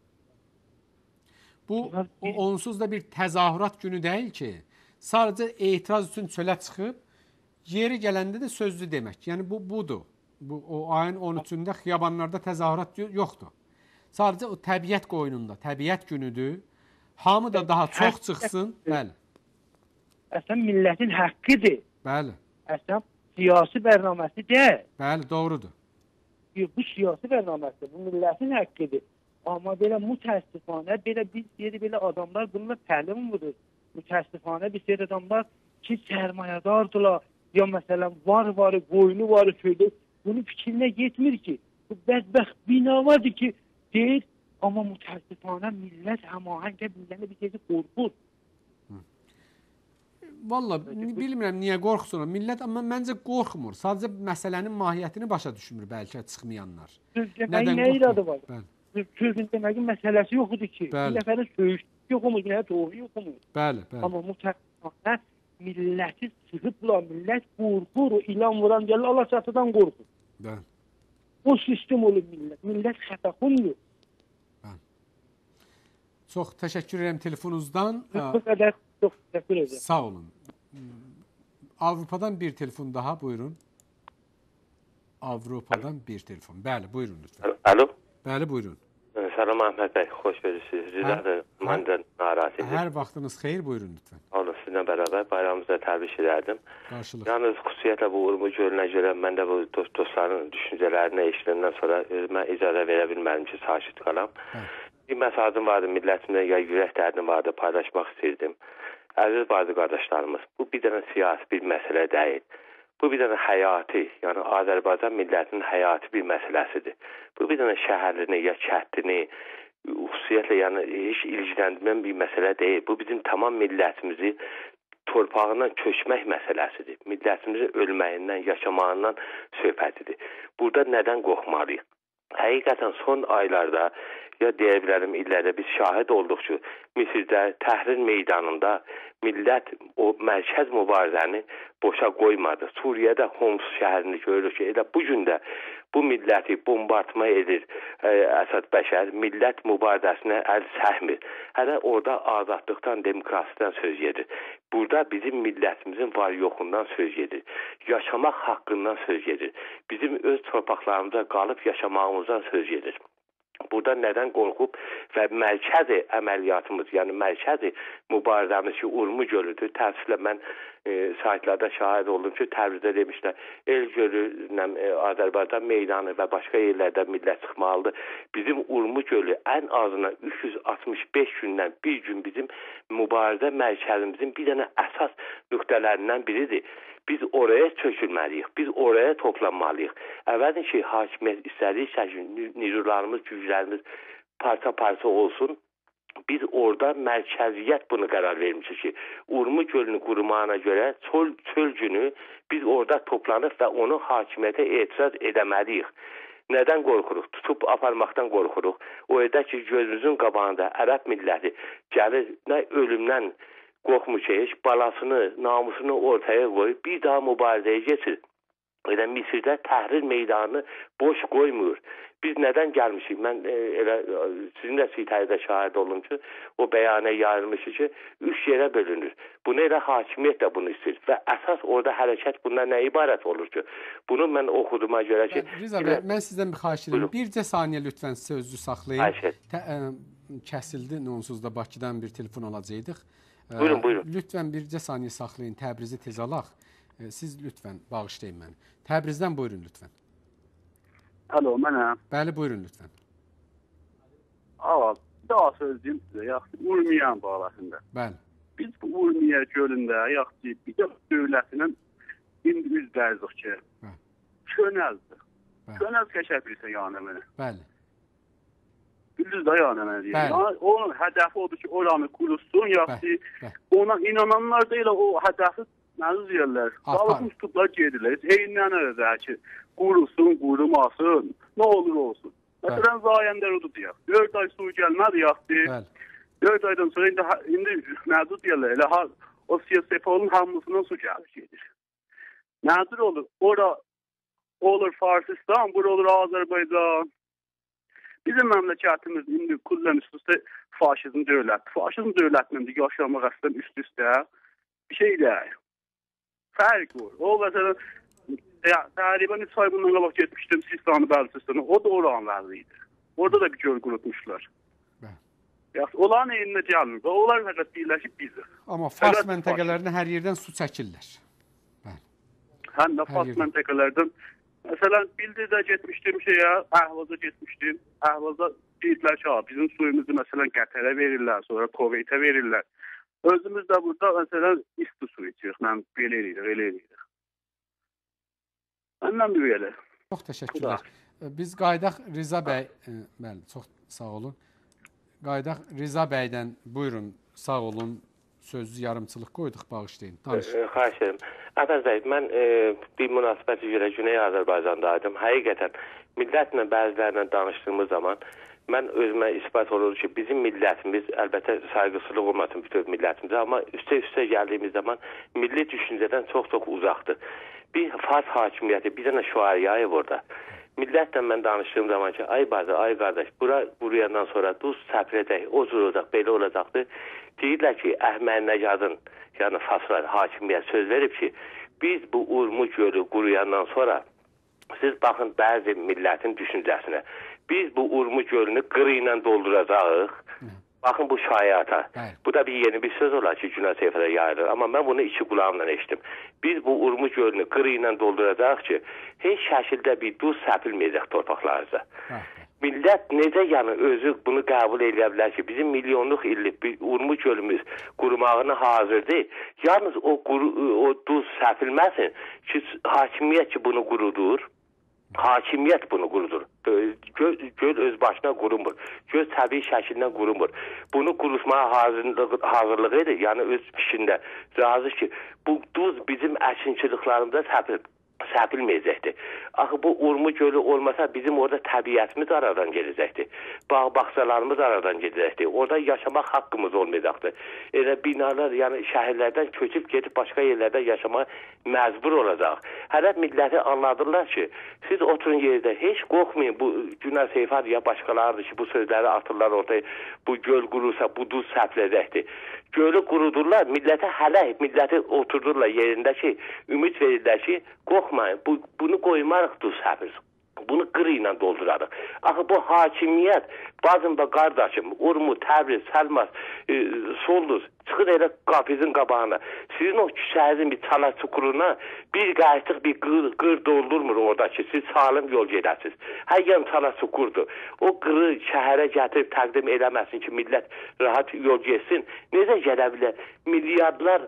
Bu o, onsuz da bir təzahürat günü deyil ki, sadəcə etiraz üçün çölə çıxıb, yeri gələndə də sözlü demək. Yəni bu budur. Bu o ayın on üçündə xiyabanlarda təzahürat yoxdur. Sadəcə o təbiət qoynunda, təbiət günüdür. Hamı da daha çox çıxsın. Bəli. Əslən millətin haqqıdır. Bəli. Əslən siyasi bərnaməsi deyil. Bəli, doğrudur. Bu siyasi bərnaməsi, bu millətin haqqıdır. Amma belə mütəəssifanə, belə biz yeri belə adamlar bununla təlim vurur. Mütəəssifanə bir seyir adamlar ki, sərmayədardılar, ya məsələn var varı, qoyunu varı söylə, bunun fikrinə yetmir ki, bu bədbəxt binavadır ki, deyir, amma mütəəssifanə millət həmahəngə milləni bir seyir qorxur. Valla, bilmirəm niyə qorxsun. Millət amma məncə qorxmur. Sadəcə məsələnin mahiyyətini başa düşmür bəlkə çıxmayanlar. Nədən nə iradı var? Sözün deməkin məsələsi yoxudur ki, bir nəfərin söyüşü yoxumur, bir nəfərin doğru yoxumur. Bəli, bəli. Amma mütəəssifanə milləti çıxıblar, millət qorxur, o ilan vuran gəlir, Allah çatıdan qorxur. Bəli. O sistem olur millət. Millət xətəxundur. Bəli. Çox təşəkkür edirəm telefonunuzdan. Bu qədər çox təşəkkür edirəm. Sağ olun. Avropadan bir telefon daha, buyurun. Avropadan bir telefon. Bəli, buyurun lütfen. Alo. Bəli, buyurun. Salam Əhməd bəy, xoş verirsiniz. Rizadır, məndən narazı edir. Hər vaxtınız xeyir, buyurun lütfen. Olun, sizinlə bərabər bayramımızda təbrik edərdim. Qarşılıq. Yalnız xüsusiyyətlə bu uğurmu görünə görə mən də bu dost, dostların düşüncələrini eşidəndən sonra mən icazə verə bilmədim ki, sakit qalam. Hə. Bir mesajım vardı, millətimdə ya ürək dərdim vardı, paylaşmaq istirdim. Əziz bazı qardaşlarımız, bu bir dənə siyasi bir məsələ deyil. Bu bir dənə həyati, yəni Azərbaycan millətinin həyati bir məsələsidir. Bu bir dənə şəhərlini ya kəndini, xüsusiyyətlə yəni heç ilgiləndirmən bir məsələ deyil. Bu bizim tamam millətimizi torpağından köçmək məsələsidir. Millətimizin ölməyindən, yaşamağından söhbətidir. Burada nədən qorxmalıyıq? Həqiqətən son aylarda ya deyə bilərim illərdə biz şahid olduq ki, Misirdə Təhrir meydanında millət o mərkəz mübarizəni boşa qoymadı. Suriyədə Homs şəhərini görürük ki, elə bu gün də bu milləti bombardma edir ə, Əsad Bəşər. Millət mübarizəsinə əl səhmir. Hələ orada azadlıqdan, demokrasiyadan söz gedir. Burada bizim millətimizin var yoxundan söz gedir. Yaşamaq haqqından söz gedir. Bizim öz torpaqlarımıza qalıb yaşamağımızdan söz gedir. Burada nədən qorxub və mərkəzi əməliyyatımız, yəni mərkəzi mübarizəmiz ki, Urmu gölüdür. Təəssüflə mən e, saytlarda şahid oldum ki, Təbrizdə demişlər, El gölü, e, Azərbaycan meydanı və başqa yerlərdə millət çıxmalıdır. Bizim Urmu gölü ən azından üç yüz altmış beş gündən bir gün bizim mübarizə mərkəzimizin bir dənə əsas nöqtələrindən biridir. Biz oraya çökülməliyik, biz oraya toplanmalıyıq. Əvvəlin ki, hakimiyyət istədiksə ki, nizurlarımız, güclərimiz parça-parça olsun, biz orada mərkəziyyət bunu qərar vermişik ki, Urmu gölünü qurumağına görə çöl, çöl günü biz orada toplanıb və onu hakimiyyətə etiraz edəməliyik. Nədən qorxuruq? Tutub aparmaqdan qorxuruq. O edə ki, gözümüzün qabağında ərəb milləti gəlir, nə ölümdən qorxmuş ki, heç balasını, namusunu ortaya qoyub, bir daha mübarizəyə geçir. Elə Misirdə təhrir meydanını boş qoymur. Biz nədən gəlmişik? Mən e, elə, sizin də sitədə şahid olun ki, o bəyanə yayılmış ki, üç yerə bölünür. Bunu elə hakimiyyət də bunu istəyir. Və əsas orada hərəkət bundan nə ibarət olur ki? Bunu mən oxuduğuma görə ki... Riza bəy, mən sizdən bir xahiş edirəm. Bircə saniyə lütfən sözü saxlayın. Tə, ə, kəsildi, onsuz da Bakıdan bir telefon alacaqdıq. Buyurun, buyurun. Lütfən bircə saniyə saxlayın, Təbrizi tez alaq. Siz lütfən bağışlayın məni. Təbrizdən buyurun lütfən. Alo, mənəm. Bəli, buyurun lütfən. Aa, daha söz deyim sizə, yaxşı, Urmiyan bağlasında. Bəli. Biz bu Urmiya gölündə, yaxşı, bir də dövlətinin indi üz dərzik ki, könəldir. Könəl kəşəfirsə yanı mənə. Bəli. Düz də yanı mənə deyir. Yəni, onun hədəfi odur ki, oranı qurusun, yaxşı, ona inananlar da elə o hədəfi məzuz yerlər. Qalıqmış tutlar gedirlər. Eynindən ödə ki, qurusun, qurumasın, nə olur olsun. Məsələn, Zayəndə rudu deyək. dörd ay su gəlmədi, yaxşı. dörd aydan sonra indi, indi məzuz yerlər. Elə ha, o Siyasepolun hamısından su gəlir gedir. Nədir olur? Ora olur Farsistan, bura olur Azərbaycan. Bizim məmləkətimiz indi kullan üst-üstə faşizm dövlət. Faşizm dövlətinin də yaşamaq əslən üst-üstə bir şey deyil. Fərq var. O məsələn, təqribən üç ay bundan qabaq getmişdim Sistanı, Bəluçistanı. O da oranın vəziydi. Orada da bir göl qurutmuşlar. Yaxşı, onların elinə gəlmir. Onlar fəqət birləşib biziz. Amma Fars məntəqələrinə hər yerdən su çəkirlər. Həm də Fars məntəqələrdən. Məsələn, Bildirdə getmişdim şeyə, Əhvaza getmişdim. Əhvaza deyirlər ki, bizim suyumuzu məsələn Qətərə verirlər, sonra Koveytə verirlər. Özümüz də burada məsələn isti su içirik. Mən belə edirik, elə edirik. Məndən bir belə. Çox təşəkkürlər. Biz qaydaq Riza bəy, e, bəli, çox sağ olun. Qaydaq Riza bəydən buyurun, sağ olun. Sözlü yarımçılıq qoyduq, bağışlayın. Danış. Xahiş edirəm. Əfəz bəy, mən e, bir münasibəti görə Güney Azərbaycandaydım. Həqiqətən millətlə bəzilərlə danışdığımız zaman mən özümə ispat olur ki, bizim millətimiz, əlbəttə sayğısızlıq olmasın bütün millətimizə, amma üstə-üstə gəldiyimiz zaman milli düşüncədən çox-çox uzaqdır. Bir Fars hakimiyyəti, bir dənə şüariyyayı burada. Millətlə mən danışdığım zaman ki, ay bazı, ay qardaş, bura quruyandan sonra duz səpirəcək, o cür olacaq, belə olacaqdır. Deyirlər ki, Əhməd Nəcadın, yəni Farslar hakimiyyət söz verib ki, biz bu Urmu gölü quruyandan sonra, siz baxın bəzi millətin düşüncəsinə, biz bu Urmu gölünü qırı ilə dolduracağıq. Baxın bu şayata. Bu da bir yeni bir söz olar ki, Güney Seyfədə yayılır. Amma mən bunu iki qulağımla eşitdim. Biz bu Urmu gölünü qırı ilə dolduracağıq ki, heç şəkildə bir duz səpilməyəcək torpaqlarımıza. Millət necə yəni özü bunu qəbul edə bilər ki, bizim milyonluq illik bir Urmu gölümüz qurumağına hazırdır. Yalnız o, quru, o duz səpilməsin ki, hakimiyyət ki bunu qurudur. Hakimiyyət bunu qurudur. Göl, göl öz başına qurumur. Göl təbii şəkildən qurumur. Bunu qurutmaya hazırlığı, hazırlığı edir. Yəni öz işində razı ki, bu duz bizim əkinçiliklarımızda səpil, səpilməyəcəkdir. Axı bu Urmu gölü olmasa bizim orada təbiətimiz aradan gedəcəkdi. Bağ bağçalarımız aradan gedəcəkdi. Orada yaşamaq haqqımız olmayacaqdı. Elə binalar, yəni şəhərlərdən köçüb gedib başqa yerlərdə yaşamağa məcbur olacaq. Hələ milləti anladırlar ki, siz oturun yerdə heç qorxmayın. Bu Günər Seyfar ya başqalarıdır ki, bu sözləri atırlar ortaya. Bu göl qurursa bu duz səpiləcəkdir. Gölü qurudurlar, millətə hələ milləti oturdurlar yerində ki, ümid verirlər ki, qorxmayın, bu, bunu qoymarıq duz səpir. Bunu qırı ilə doldurarıq. Axı bu hakimiyyət, bazım və qardaşım, Urmu, Təbriz, Səlmas, e, Solduz, çıxır elə qapızın qabağına. Sizin o küçənizin bir çala çukuruna bir qayıtıq bir qır, qır doldurmur orada ki, siz sağlam yol gedəsiniz. Hər yan çala çukurdur. O qırı şəhərə gətirib təqdim eləməsin ki, millət rahat yol getsin. Necə gələ bilər? Milyardlar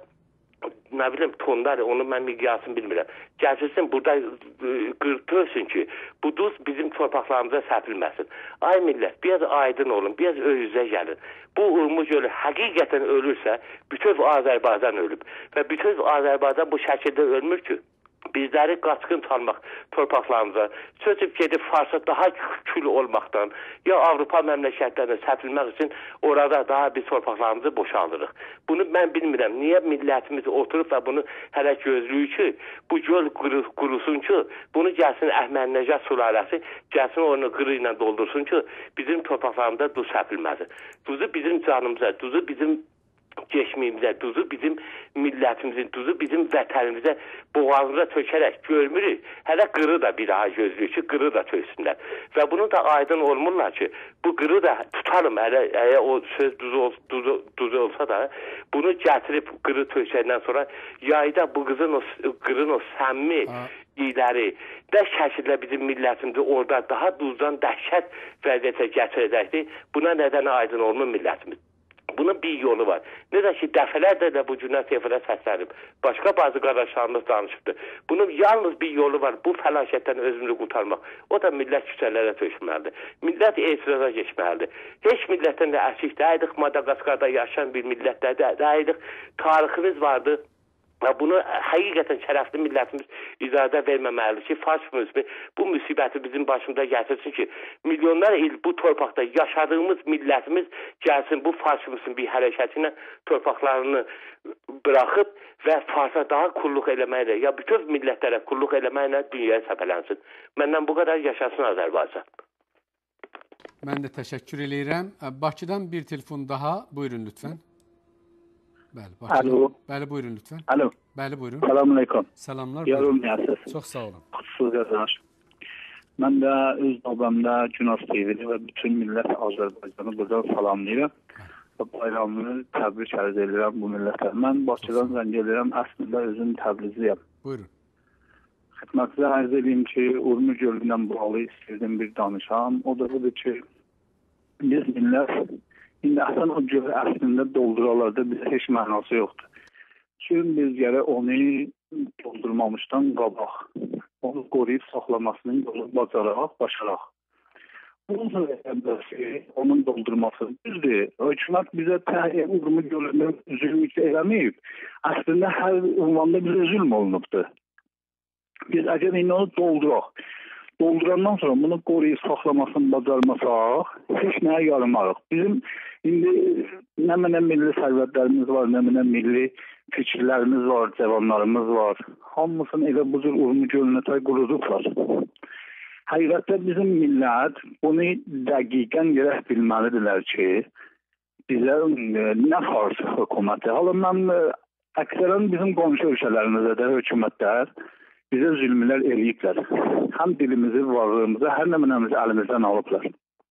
nə bilim tonlar, onu mən miqyasını bilmirəm. Gəlsin burada qırtırsın ki, bu duz bizim torpaqlarımıza səpilməsin. Ay millət, biraz aydın olun, biraz özünüzə gəlin. Bu Urmu gölü həqiqətən ölürsə, bütün Azərbaycan ölüb. Və bütün Azərbaycan bu şəkildə ölmür ki, bizləri qaçqın çalmaq torpaqlarımıza, sözüb gedib Farsa daha kül olmaqdan, ya Avropa məmləkətlərində səpilmək üçün orada daha biz torpaqlarımızı boşaldırıq. Bunu mən bilmirəm. Niyə millətimiz oturub və bunu hələ gözlüyü ki, bu göl qurusun ki, bunu gəlsin Əhməd Nəcəd sülaləsi, gəlsin onu qırı ilə doldursun ki, bizim torpaqlarımızda duz səpilməsin. Duzu bizim canımıza, duzu bizim geçmiyimizə, duzu bizim millətimizin, duzu bizim vətənimizə boğazımıza tökərək görmürük. Hələ qırı da bir daha gözlüyük ki, qırı da töksünlər. Və bunu da aydın olmurlar ki, bu qırı da tutalım, hələ əgər o söz duzu, duzu, duzu olsa da, bunu gətirib qırı töksəndən sonra yayda bu qızın o, qırın o səmmi iləri də şəkildə bizim millətimizi orada daha duzdan dəhşət vəziyyətə gətirəcəkdir. Buna nədən aydın olmur millətimiz? Bunun bir yolu var. Necə ki, dəfələrdə də bu Günər Seyfara səslənib. Başqa bazı qardaşlarımız danışıbdır. Bunun yalnız bir yolu var. Bu fəlakətdən özümüzü qurtarmaq. O da millət küçələrə tökməlidir. Millət etiraza geçməlidir. Heç millətdən də əsik dəyidik. Madaqaskarda yaşayan bir millətdə dəyidik. Tariximiz vardı. Bunu həqiqətən şərəfli millətimiz icazə verməməlidir ki, faşizmi bu müsibəti bizim başımıza gətirsin ki, milyonlar il bu torpaqda yaşadığımız millətimiz gəlsin bu faşizmin bir hərəkəti ilə torpaqlarını bıraxıb və Farsa daha qulluq eləməklə, ya bütün millətlərə qulluq eləməklə dünyaya səpələnsin. Məndən bu qədər yaşasın Azərbaycan. Mən də təşəkkür eləyirəm. Bakıdan bir telefon daha. Buyurun lütfən. Bəli, Alo. Bəli, buyurun lütfən. Alo. Bəli, buyurun. Salam aleyküm. Salamlar. Yarım nəsiz. Çox sağ olun. Xüsusiz qazanır. Mən də öz babamda Günaz T V-ni və bütün millət Azərbaycanı buradan salamlayıram. Və bayramını təbrik ərz edirəm bu millətə. Mən Bakıdan zəng edirəm, əslində özüm Təbrizliyəm. Buyurun. Xidmətinizə ərz edeyim ki, Urmu gölü ilə bağlı istəyirdim bir danışam. O da budur ki, biz millət İndi əsən o gölü əslində dolduralarda bizə heç mənası yoxdur. Çünki biz gərək onu doldurmamışdan qabaq, onu qoruyub saxlamasının yolunu bacaraq, başaraq. Bunun səbəbi onun doldurması düzdür. Hökumət bizə Urmu gölündə zülm eləməyib. Əslində hər ünvanda bizə zülm olunubdur. Biz əgər indi onu dolduraq, doldurandan sonra bunu qoruyub saxlamasını bacarmasaq, heç nəyə yaramarıq. Bizim indi nə mənə milli sərvətlərimiz var, nə mənə milli fikirlərimiz var, cavanlarımız var. Hamısını elə bu cür Urmu gölünə tay qurudublar. Həqiqətdə bizim millət bunu dəqiqən gərək bilməlidirlər ki, bizə nə Fars hökuməti, hala mən əksərən bizim qonşu ölkələrimizdə də hökumətlər bizə zülmlər eləyiblər. Həm dilimizi, varlığımızı, hər nə mənəmizi əlimizdən alıblar.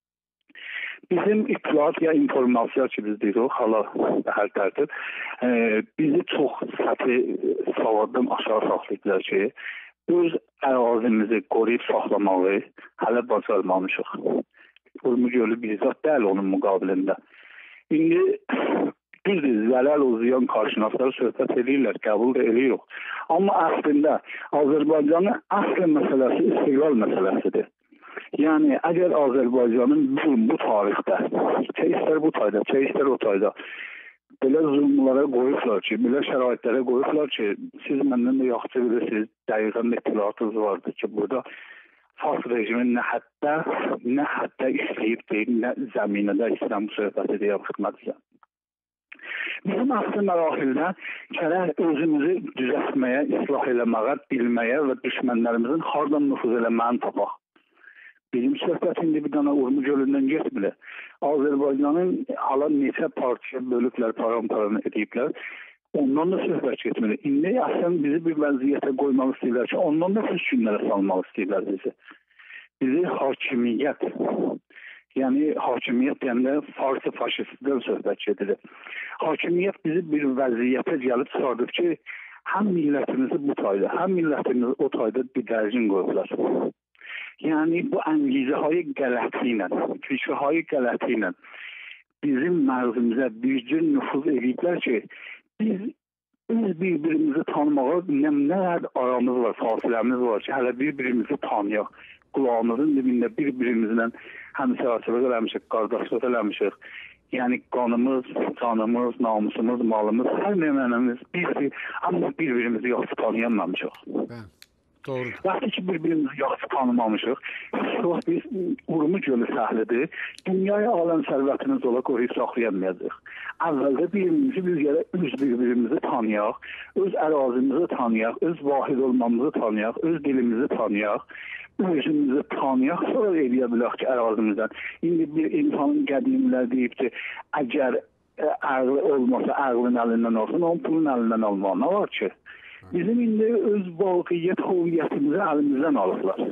Bizim ittilat ya informasiya ki biz deyirik, hala hər tərtib, e, bizi çox səthi savaddan aşağı saxlayıblar ki, öz ərazimizi qoruyub saxlamalı hələ bacarmamışıq. Urmu gölü bizzat deyil onun müqabilində. İndi düzdür, zəlal o ziyan qarşınasları söhbət edirlər, qəbul da edirik. Amma əslində Azərbaycanın əsl məsələsi istiqlal məsələsidir. Yəni, əgər Azərbaycanın bu, bu tarixdə, çə istər bu tayda, çə istər o tayda belə zulmlara qoyublar ki, belə şəraitlərə qoyublar ki, siz məndən də yaxşı bilirsiniz, dəqiqən etilatınız vardır ki, burada Fars rejimi nə hətta, nə hətta işləyib deyil, nə zəminədə İslam söhbəti deyəm xidmətinizə. Bizim asıl mərahildə gərək özümüzü düzəltməyə, islah eləməyə, bilməyə və düşmənlərimizin hardan nüfuz eləməyini tapaq. Bizim söhbət indi bir dana Urmu gölündən getmir. Azərbaycanın alan neçə partiya bölüklər, param-param ediblər. Ondan da söhbət getmir. İndi əslən bizi bir vəziyyətə qoymaq istəyirlər ki, ondan da pis günlərə salmaq istəyirlər bizi. Bizi hakimiyyət, yəni hakimiyyət deyəndə Farsı faşistdən söhbət gedir. Hakimiyyət bizi bir vəziyyətə gəlib çıxardıb ki, həm millətimizi bu tayda, həm millətimizi o tayda bir dərcin qoyublar. Yəni bu əngizəhay qələti ilə, fikirhay qələti ilə bizim mərzimizə bir cür nüfuz ediblər ki, biz öz bir-birimizi tanımağa nə qədər aramız var, fasiləmiz var ki, hələ bir-birimizi tanıyaq. Qulağımızın dibində bir-birimizlə həmsəyaçılıq eləmişik, qardaşlıq eləmişik. Yəni qanımız, canımız, namusumuz, malımız, hər nəmənəmiz bir-bir, amma bir-birimizi yaxşı tanıyamamışıq. Doğrudur. Vaxtı ki bir-birimizi yaxşı tanımamışıq, heç biz Urmu gölü sahlidir, dünyaya alən sərvətini zola qoruyub saxlayamayacaq. Əvvəldə birimizi biz gələ öz bir-birimizi tanıyaq, öz ərazimizi tanıyaq, öz vahid olmamızı tanıyaq, öz dilimizi tanıyaq, özümüzü tanıyaq, sonra eləyə bilək ki, ərazimizdən. İndi bir insanın qədimlər deyib ki, əgər əqli olmasa, əqlin əlindən olsun, onun pulun əlindən almaq nə var ki? Bizim indi öz vaqiyyət, hoviyyətimizi əlimizdən alıblar.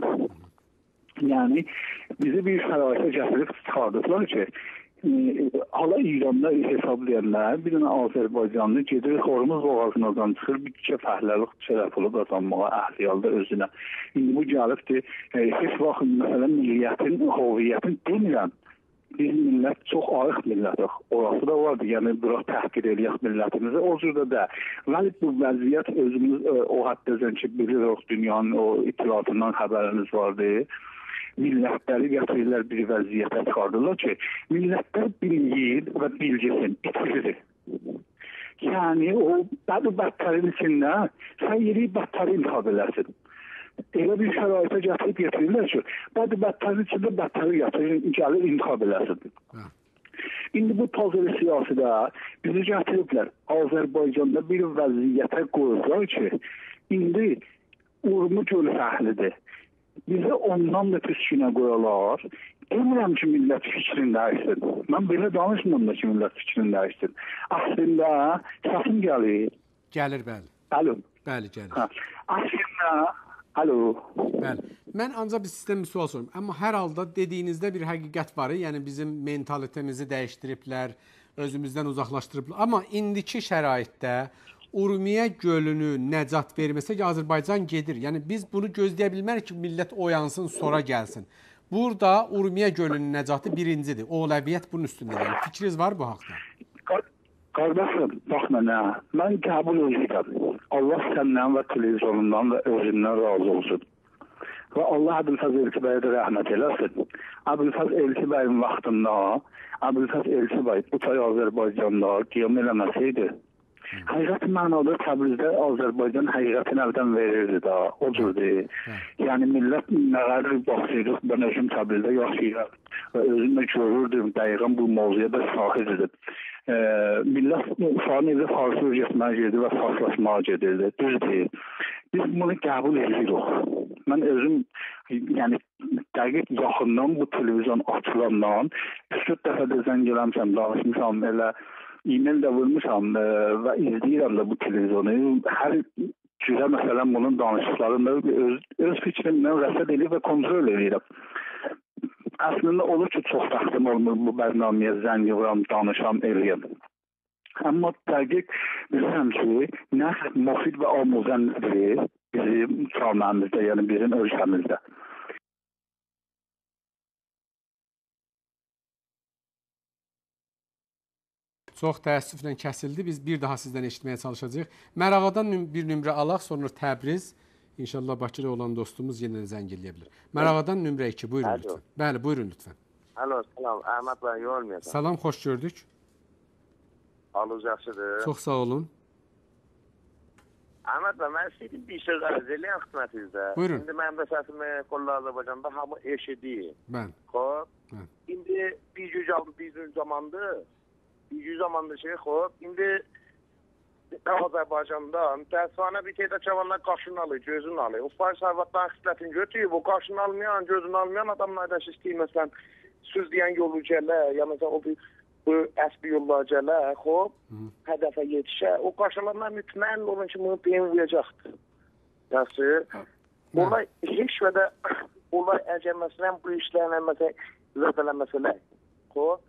Yəni, bizi bir şəraitə gətirib çıxardıblar ki, hala İranda hesablayanlar, bir dənə Azərbaycanlı gedir, xorumuz boğazından çıxır, bir kişi fəhləlik şərəf olub qazanmağa əhliyalda özünə. İndi bu gəlibdir, heç vaxt məsələn milliyyətin, hoviyyətin demirəm. Biz millət çox ayıq millətik. Orası da vardı, yəni bura təhqir eləyək millətimizi, o cürdə də. Vəli bu vəziyyət özümüz o həddəzən ki, bilirik dünyanın o itilatından xəbərimiz vardı. Millətləri gətirirlər bir vəziyyətə çıxardırlar ki, millətlər bilir və bilgisin, itirir. Yəni o bədi bədtərin içində sən yeri bədtəri intihab eləsin. Elə bir şəraitə gətirib getirirlər ki, bədi bədtərin içində bədtəri gətirir, gəlir intihab eləsin. İndi bu tozeli siyasədə bizi gətiriblər. Azərbaycanda bir vəziyyətə qoyurlar ki, indi Urmu gölü sahlidir. Bizi ondan da pis günə qoyarlar. Demirəm ki, millət fikrini dəyişsin. Mən belə danışmıyorum da ki, millət fikrini dəyişsin. Aslında səsim gəlir. Gəlir, bəli. Alo. Bəli, gəlir. Ha. Aslında, alo. Bəli. Mən ancaq bir sistem bir sual sorum. Amma hər halda dediyinizdə bir həqiqət var. Yəni bizim mentalitemizi dəyişdiriblər, özümüzdən uzaqlaşdırıblar. Amma indiki şəraitdə Urmiya gölünü nəcat verməsək Azərbaycan gedir. Yəni biz bunu gözləyə bilmərik ki, millət oyansın, sonra gəlsin. Burada Urmiya gölünün nəcatı birincidir. O əvvəliyyət bunun üstündə. Yəni fikriniz var bu haqda? Qardaşım, bax mənə, mən qəbul edirəm. Allah səndən və televizyonundan və özündən razı olsun. Və Allah Əbülfəz Elçi bəyə də rəhmət eləsin. Əbülfəz Elçi bəyin vaxtında, Əbülfəz Elçi bəy bu çay Azərbaycanda qiyam eləməsəydi, həqiqəti mənada Təbrizdə Azərbaycan həqiqətini əldən verirdi da, o cürdür. Yəni millət nə qədər baxsıydıq, mən özüm Təbrizdə yaşayıram və özümlə görürdüm, dəqiqən bu mövzuya da şahid edib. E, millət uşağın evdə farsı öyrətməyə gedir və farslaşmağa gedirdi, düzdür. Biz bunu qəbul edirik. Mən özüm, yəni dəqiq yaxından bu televizyon açılandan üç-dörd dəfə də zəng eləmişəm, danışmışam, elə e-mail də vurmuşam e, və izləyirəm də bu televizyonu. Hər cürə məsələn bunun danışıqlarını öz, öz fikrimdən rəsəd edib və kontrol edirəm. Əslində olur ki, çox vaxtım olmur bu bərnaməyə zəng vuram, danışam, eləyəm. Amma dəqiq bilirəm ki, nə müfid və amuzəndir bizim çalmamızda, yəni bizim ölkəmizdə. Çox təəssüflə kəsildi. Biz bir daha sizdən eşitməyə çalışacağıq. Mərağadan bir nömrə alaq, sonra Təbriz. İnşallah Bakıda olan dostumuz yenə zəng eləyə bilər. Mərağadan nömrə iki, buyurun Alo. Lütfən. Bəli, buyurun lütfən. Alo, salam. Əhməd bəy, yorulmayacaq. Salam, xoş gördük. Halınız yaxşıdır. Çox sağ olun. Əhməd bəy, mən istəyirdim bir söz arz eləyəm xidmətinizdə. Buyurun. İndi mənim də səsimi Qollu Azərbaycanda hamı eşidir. Mən. Xoş. Mən. İndi bir güc aldı, bir gün zamandır. Bir gün zamandır şey, xoş. İndi Azərbaycanda mütəəssifانə bir teydə cavanlar qaşını alır, gözünü alır. O faiz sarvatdan xislətini götürüb, o qaşını almayan, gözünü almayan adamlar da istəyir, məsələn, söz deyən yolu gələ, ya məsələn, o bir bu əsbi yollar gələ, xop, hədəfə yetişə, o qaşılarına mütməyin olun ki, bunu beyin vuracaqdır. Yaxşı, olay heç və də, olay əgər məsələn, bu işlərlə məsələn, zədələnməsələr, xop,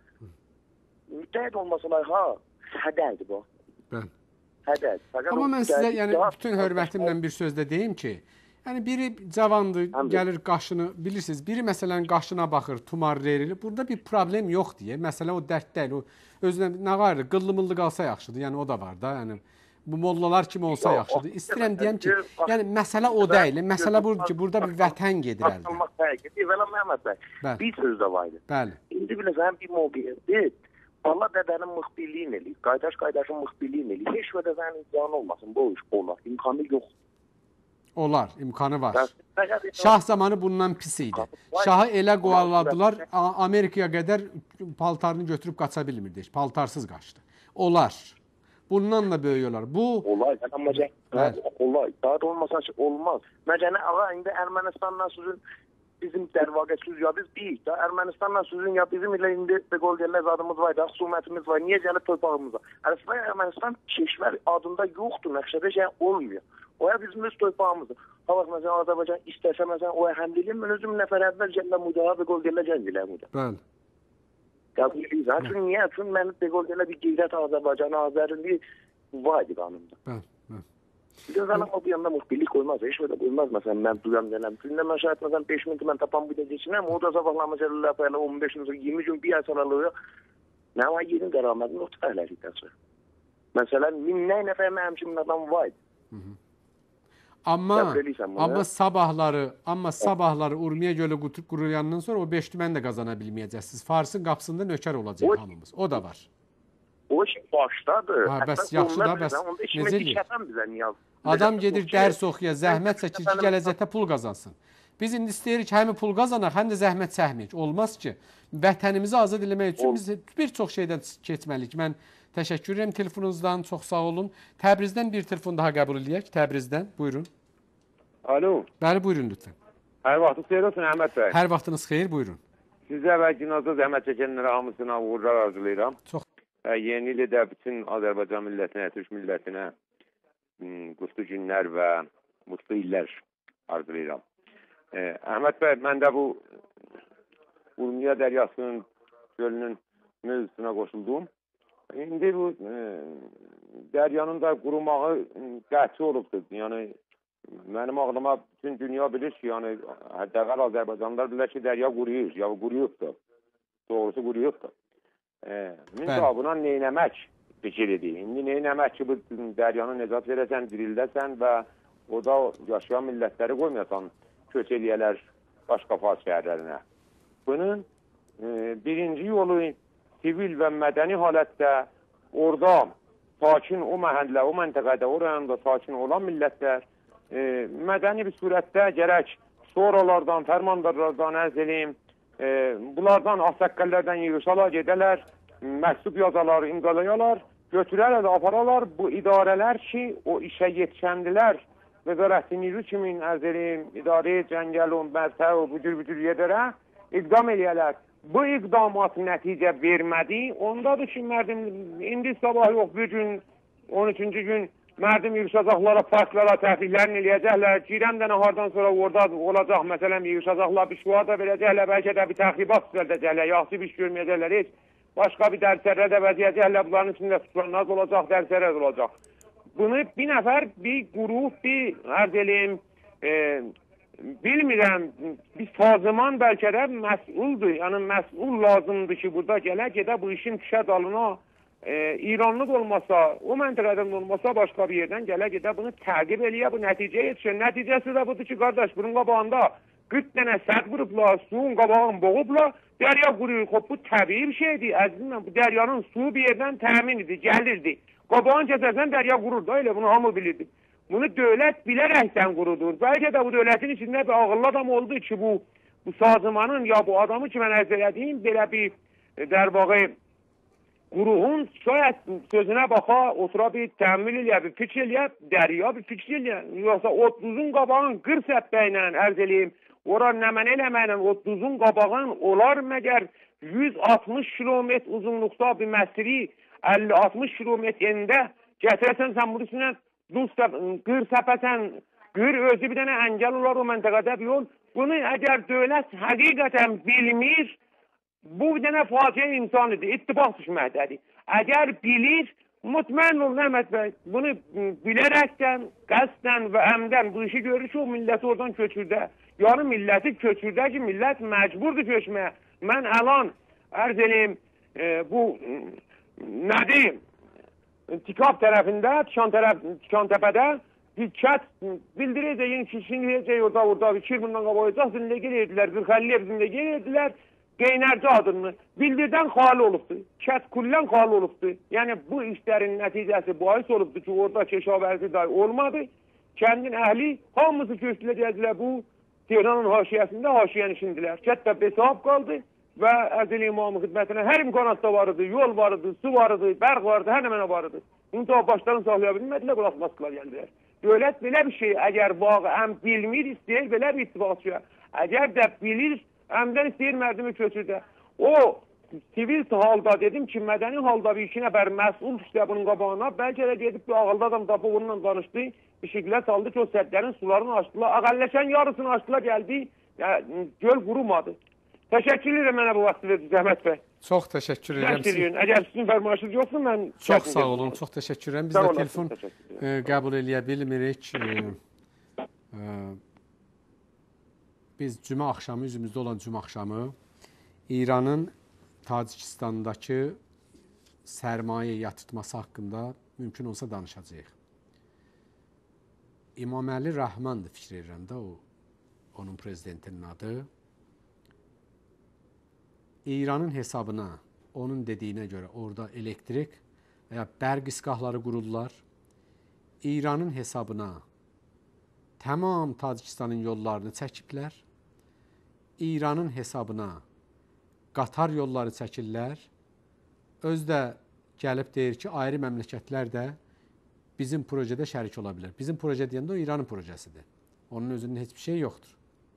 mütəhid olmasalar, ha, hədəldir bu. Bən. Hədəldir. Amma mən sizə, yəni, bütün hörmətimlə bir sözdə deyim ki, yəni biri cavandır, gəlir qaşını, bilirsiniz, biri məsələn qaşına baxır, tumar verilir. Burada bir problem yox deyə. Məsələ o dərd deyil. O özünə nə var? Qıllı-mıllı qalsa yaxşıdır. Yəni o da var da. Yəni bu mollalar kimi olsa yaxşıdır. İstəyirəm deyəm ki, yəni məsələ o deyil. Məsələ budur ki, burada bir vətən gedir əldə. Evvəla Məhəmməd bəy, bir söz də var idi. Bəli. İndi bilirsən bir mobildir. Allah dədənin müxbirliyin eləyir. Qaydaş qaydaşın müxbirliyin eləyir. Heç və də sənin imkanı olmasın. Bu iş olar. İmkanı yoxdur. Olar, imkanı var. Şah zamanı bundan pis idi. Şahı elə qovalladılar, Amerikaya qədər paltarını götürüb qaça bilmirdi. Paltarsız qaçdı. Olar. Bundan da böyük olar. Bu olay, amma olay. Daha da olmasa olmaz. Məcənə ağa indi Ermənistanla sözün bizim dərvaqə söz ya biz deyik da Ermənistanla sözün ya bizim ilə indi Begol deyirlər adımız var da, xüsumətimiz var. Niyə gəlib torpağımıza? Əslində Ermənistan keşvər adında yoxdur, məqsədə şey olmuyor. O ya bizim öz torpağımızdır. Ha bax məsələn Azərbaycan istəsə məsələn o həmliliyin mən özüm nəfər əvvəl gələn müdahə Begol deyirlər gəncilər müdə. Bəli. Qəbul edirəm. Çünki niyə? Çünki mən Begol deyirlər bir qeyrət Azərbaycan, Azərili var idi qanunda. Bəli. Bir zaman o bir yanda müxbirlik koymaz. Heç öyle koymaz mesela ben duyam denen. Çünkü ben şayet mesela beş minti ben tapan bir de geçinem. O da sabahlama celiller falan on beş yirmi gün bir ay sonra alıyor. Ne var yerin karamadını o tıkaylar sonra. Mesela minne nefer memşimin adam var. Amma amma sabahları, amma sabahları Urmiya gölü quruyandan sonra o beş tümən də qazana bilməyəcəksiniz. Farsın qapısında nökər olacaq hamımız. O da var. O iş başdadır. Ha, bəs yaxşı da, bəs necə deyir? Adam gedir dərs oxuya, zəhmət çəkir ki, gələcəkdə pul qazansın. Biz indi istəyirik həm pul qazanaq, həm də zəhmət çəkməyik. Olmaz ki, vətənimizi azad eləmək üçün biz bir çox şeydən keçməliyik. Mən təşəkkür edirəm telefonunuzdan, çox sağ olun. Təbrizdən bir telefon daha qəbul edək. Təbrizdən, buyurun. Alo. Bəli, buyurun lütfən. Hər vaxtınız xeyir olsun Əhməd bəy. Hər vaxtınız xeyir, buyurun. Sizə və günazda zəhmət çəkənlərə hamısına uğurlar arzulayıram. Çox. Yeni ildə də bütün Azərbaycan millətinə, Türk millətinə qutlu günlər və mutlu illər arzulayıram. Əhməd bəy, mən də bu Urmiya dəryasının gölünün mövzusuna qoşuldum. İndi bu dəryanın da qurumağı qəti olubdur. Yəni mənim ağlıma bütün dünya bilir ki, yəni həddəqəl Azərbaycanlılar bilər ki, dərya quruyur, ya quruyubdur. Doğrusu quruyubdur. Müntə buna neynəmək fikiridir. İndi neynəmək ki, bu dəryanı necat verəsən, dirildəsən və o da yaşayan millətləri qoymayasan köç eləyələr başqa faz şəhərlərinə. Bunun e, birinci yolu sivil və mədəni halətdə orada sakin o məhəllə, o məntəqədə, o rayonda sakin olan millətlər e, mədəni bir surətdə gərək sonralardan, fərmandarlardan ərz eləyim, e, bunlardan asəqqəllərdən yığışalar, gedələr, məktub yazalar, imzalayalar, götürərlər, aparalar bu idarələr ki, o işə yetişəndilər vəzarət-i nizam kimi ərz eləyim, idarə, cəngəlun, bərtə, bu cür-bu-cür yerlərə iqdam eləyələr. Bu iqdamat nəticə vermədi. Ondadır ki, mərdim, indi sabah yox, bir gün, on üçüncü gün mərdim yığışacaqlara, parklara, təhvillərini eləyəcəklər. Girəm də nahardan sonra orada olacaq, məsələn, yığışacaqlar, bir şuar da verəcəklər, bəlkə də bir təxribat düzəldəcəklər, yaxşı bir iş görməyəcəklər, heç. Başqa bir dərsərə də vəziyyəcəklər, bunların içində tutulanlar olacaq, dərsərə olacaq. Bunu bir nəfər, bir qrup, bir ərz eləyim, e, bilmirəm, bir sazıman bəlkə də məsuldur. Yəni, məsul lazımdır ki, burada gələ, gedə bu işin tişə dalına e, İranlıq olmasa, o məntəqədən olmasa, başqa bir yerdən gələ, gedə bunu təqib eləyə, bu nəticə yetişir. Nəticəsi də budur ki, qardaş, bunun qabağında qırx dənə sədd vurublar, suyun qabağını boğublar, dərya quruyur. Xop, bu təbii bir şeydir. Əzizim, bu dəryanın suyu bir yerdən təmin idi, gəlirdi. Qabağın kəsərsən dərya qurur da, elə bunu hamı bilirdi. Bunu dövlət bilərəkdən qurudur. Bəlkə də bu dövlətin içində bir ağıllı adam oldu ki, bu bu sazımanın ya bu adamı ki, mən ərz elədiyim, belə bir dərbağı quruğun şayət sözünə baxa, otura bir təmmül eləyə, bir fikir eləyə, dərya bir fikir eləyə. Yoxsa otuzun qabağın qırx səppə ilə ərz eləyim, ora nəmən eləməklə otuzun qabağın olar məgər yüz altmış kilometr uzunluqda bir məsiri əlli altmış kilometrində gətirəsən sən bunun üstünə qır səpəsən, qır özü bir dənə əngəl olar o məntəqədə bir yol. Bunu əgər dövlət həqiqətən bilmir, bu bir dənə faciə insanıdır, ittifaq düşməkdədir. Əgər bilir, mutmain olun Əhməd bəy, bunu bilərəkdən, qəsdən və əmdən bu işi görür ki, o milləti oradan köçürdə. Yəni milləti köçürdə ki, millət məcburdur köçməyə. Mən əlan ərz eləyim, e, bu nə deyim, Tikab tərəfində, Tikan tərəf, Tikan-təpədə diqqət bildirəcəyin ki, şimdi orada, orada iki il bundan qabayacaq zindəgə edirdilər, qırx-əlli zindəgə edirdilər, Qeynərci adını bildirdən xali olubdur, kəs kullən xali olubdur. Yəni bu işlərin nəticəsi bahis olubdur ki, orada keşavərzi dahi olmadı. Kəndin əhli hamısı köçdülər, gəldilər bu Tehranın haşiyəsində haşiyən işindilər. Kətdə besab qaldı və Əzəl İmamı xidmətinə hər imkanatda vardı, yol vardı, su vardı, bərq vardı, hər nəmənə vardı. Bunu da başlarını saxlaya bilmədilər, qulaqmasqılar gəldilər. Dövlət belə bir şey, əgər vaqiən bilmir, istəyir belə bir ittifaqçıya. Əgər də bilir, əmdən istəyir mərdimi köçürdə. O, sivil halda dedim ki, mədəni halda bir iki nəfər məsul işte bunun qabağına, bəlkə də gedib bir ağılda adam tapı onunla danışdı, bir şəkildə saldı ki, o sədlərin sularını açdılar, əqəlləşən yarısını açdılar, gəldi, yəni, göl qurumadı. Təşəkkür edirəm mənə bu vaxtı verdiniz, Əhməd bəy. Çox təşəkkür edirəm. Əgər sizin fərmayışınız yoxsa mən... Çox sağ olun, çox təşəkkür edirəm. Biz də telefon e, qəbul eləyə bilmirik. E, e, biz cümə axşamı, üzümüzdə olan cümə axşamı İranın Tacikistandakı sərmayə yatırtması haqqında mümkün olsa danışacağıq. İmaməli Rəhmandır fikir edirəm də o, onun prezidentinin adı. İranın hesabına, onun dediyinə görə orada elektrik və ya bərq iskahları qururlar. İranın hesabına tamam Tacikistanın yollarını çəkiblər. İranın hesabına qatar yolları çəkirlər. Özdə gəlib deyir ki, ayrı məmləkətlər də bizim projədə şərik ola bilər. Bizim proje deyəndə o İranın projəsidir. Onun özünün heç bir şey yoxdur.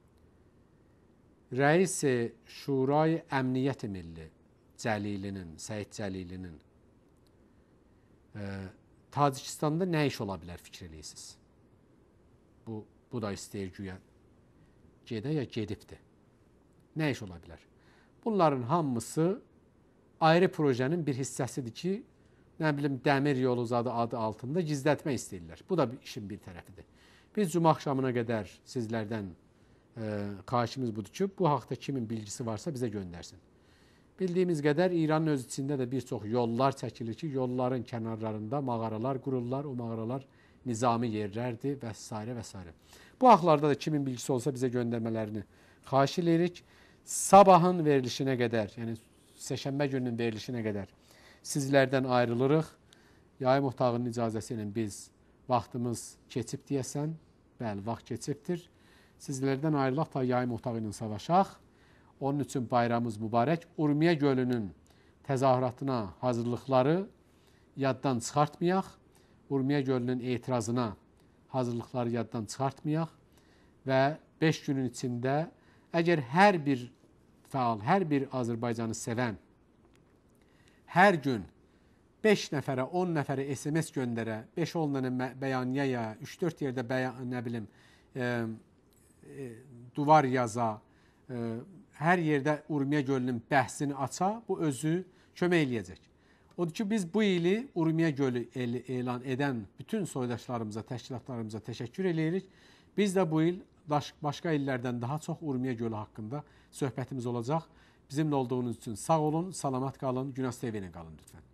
Rəis-i Şurayı Əmniyyət Milli Cəlilinin, Səid Cəlilinin e, Tacikistanda nə iş ola bilər fikir eləyirsiniz? Bu, bu da istəyir güya gedə ya gedibdir. Nə iş ola bilər? Bunların hamısı ayrı projenin bir hissəsidir ki, nə bilim, dəmir yolu zadı adı altında gizlətmək istəyirlər. Bu da işin bir tərəfidir. Biz cümə axşamına qədər sizlərdən e, xahişimiz budur ki, bu haqda kimin bilgisi varsa bizə göndərsin. Bildiyimiz qədər İranın öz içində də bir çox yollar çəkilir ki, yolların kənarlarında mağaralar qururlar, o mağaralar nizami yerlərdir və s. və s. Bu haqlarda da kimin bilgisi olsa bizə göndərmələrini xahiş edirik. Sabahın verilişinə qədər, yəni Səhşənbə gününün verilişinə qədər sizlərdən ayrılırıq. Yayım otağının icazəsi ilə biz vaxtımız keçib deyəsən, bəli, vaxt keçibdir. Sizlərdən ayrılaq da yayım otağı ilə savaşaq. Onun üçün bayramımız mübarək. Urmiya gölünün təzahüratına hazırlıqları yaddan çıxartmayaq. Urmiya gölünün etirazına hazırlıqları yaddan çıxartmayaq. Və beş günün içində əgər hər bir fəal, hər bir Azərbaycanı sevən hər gün beş nəfərə, on nəfərə S M S göndərə, beş on dənə bəyaniyyə, üç dörd yerdə bəyan, nə bilim, e, e, duvar yaza, e, hər yerdə Urmiya gölünün bəhsini aça, bu özü kömək eləyəcək. Odur ki, biz bu ili Urmiya gölü el, elan edən bütün soydaşlarımıza, təşkilatlarımıza təşəkkür edirik. Biz də bu il başqa illərdən daha çox Urmiya gölü haqqında söhbətimiz olacaq. Bizimlə olduğunuz üçün sağ olun, salamat qalın, Günas T V ilə qalın lütfən.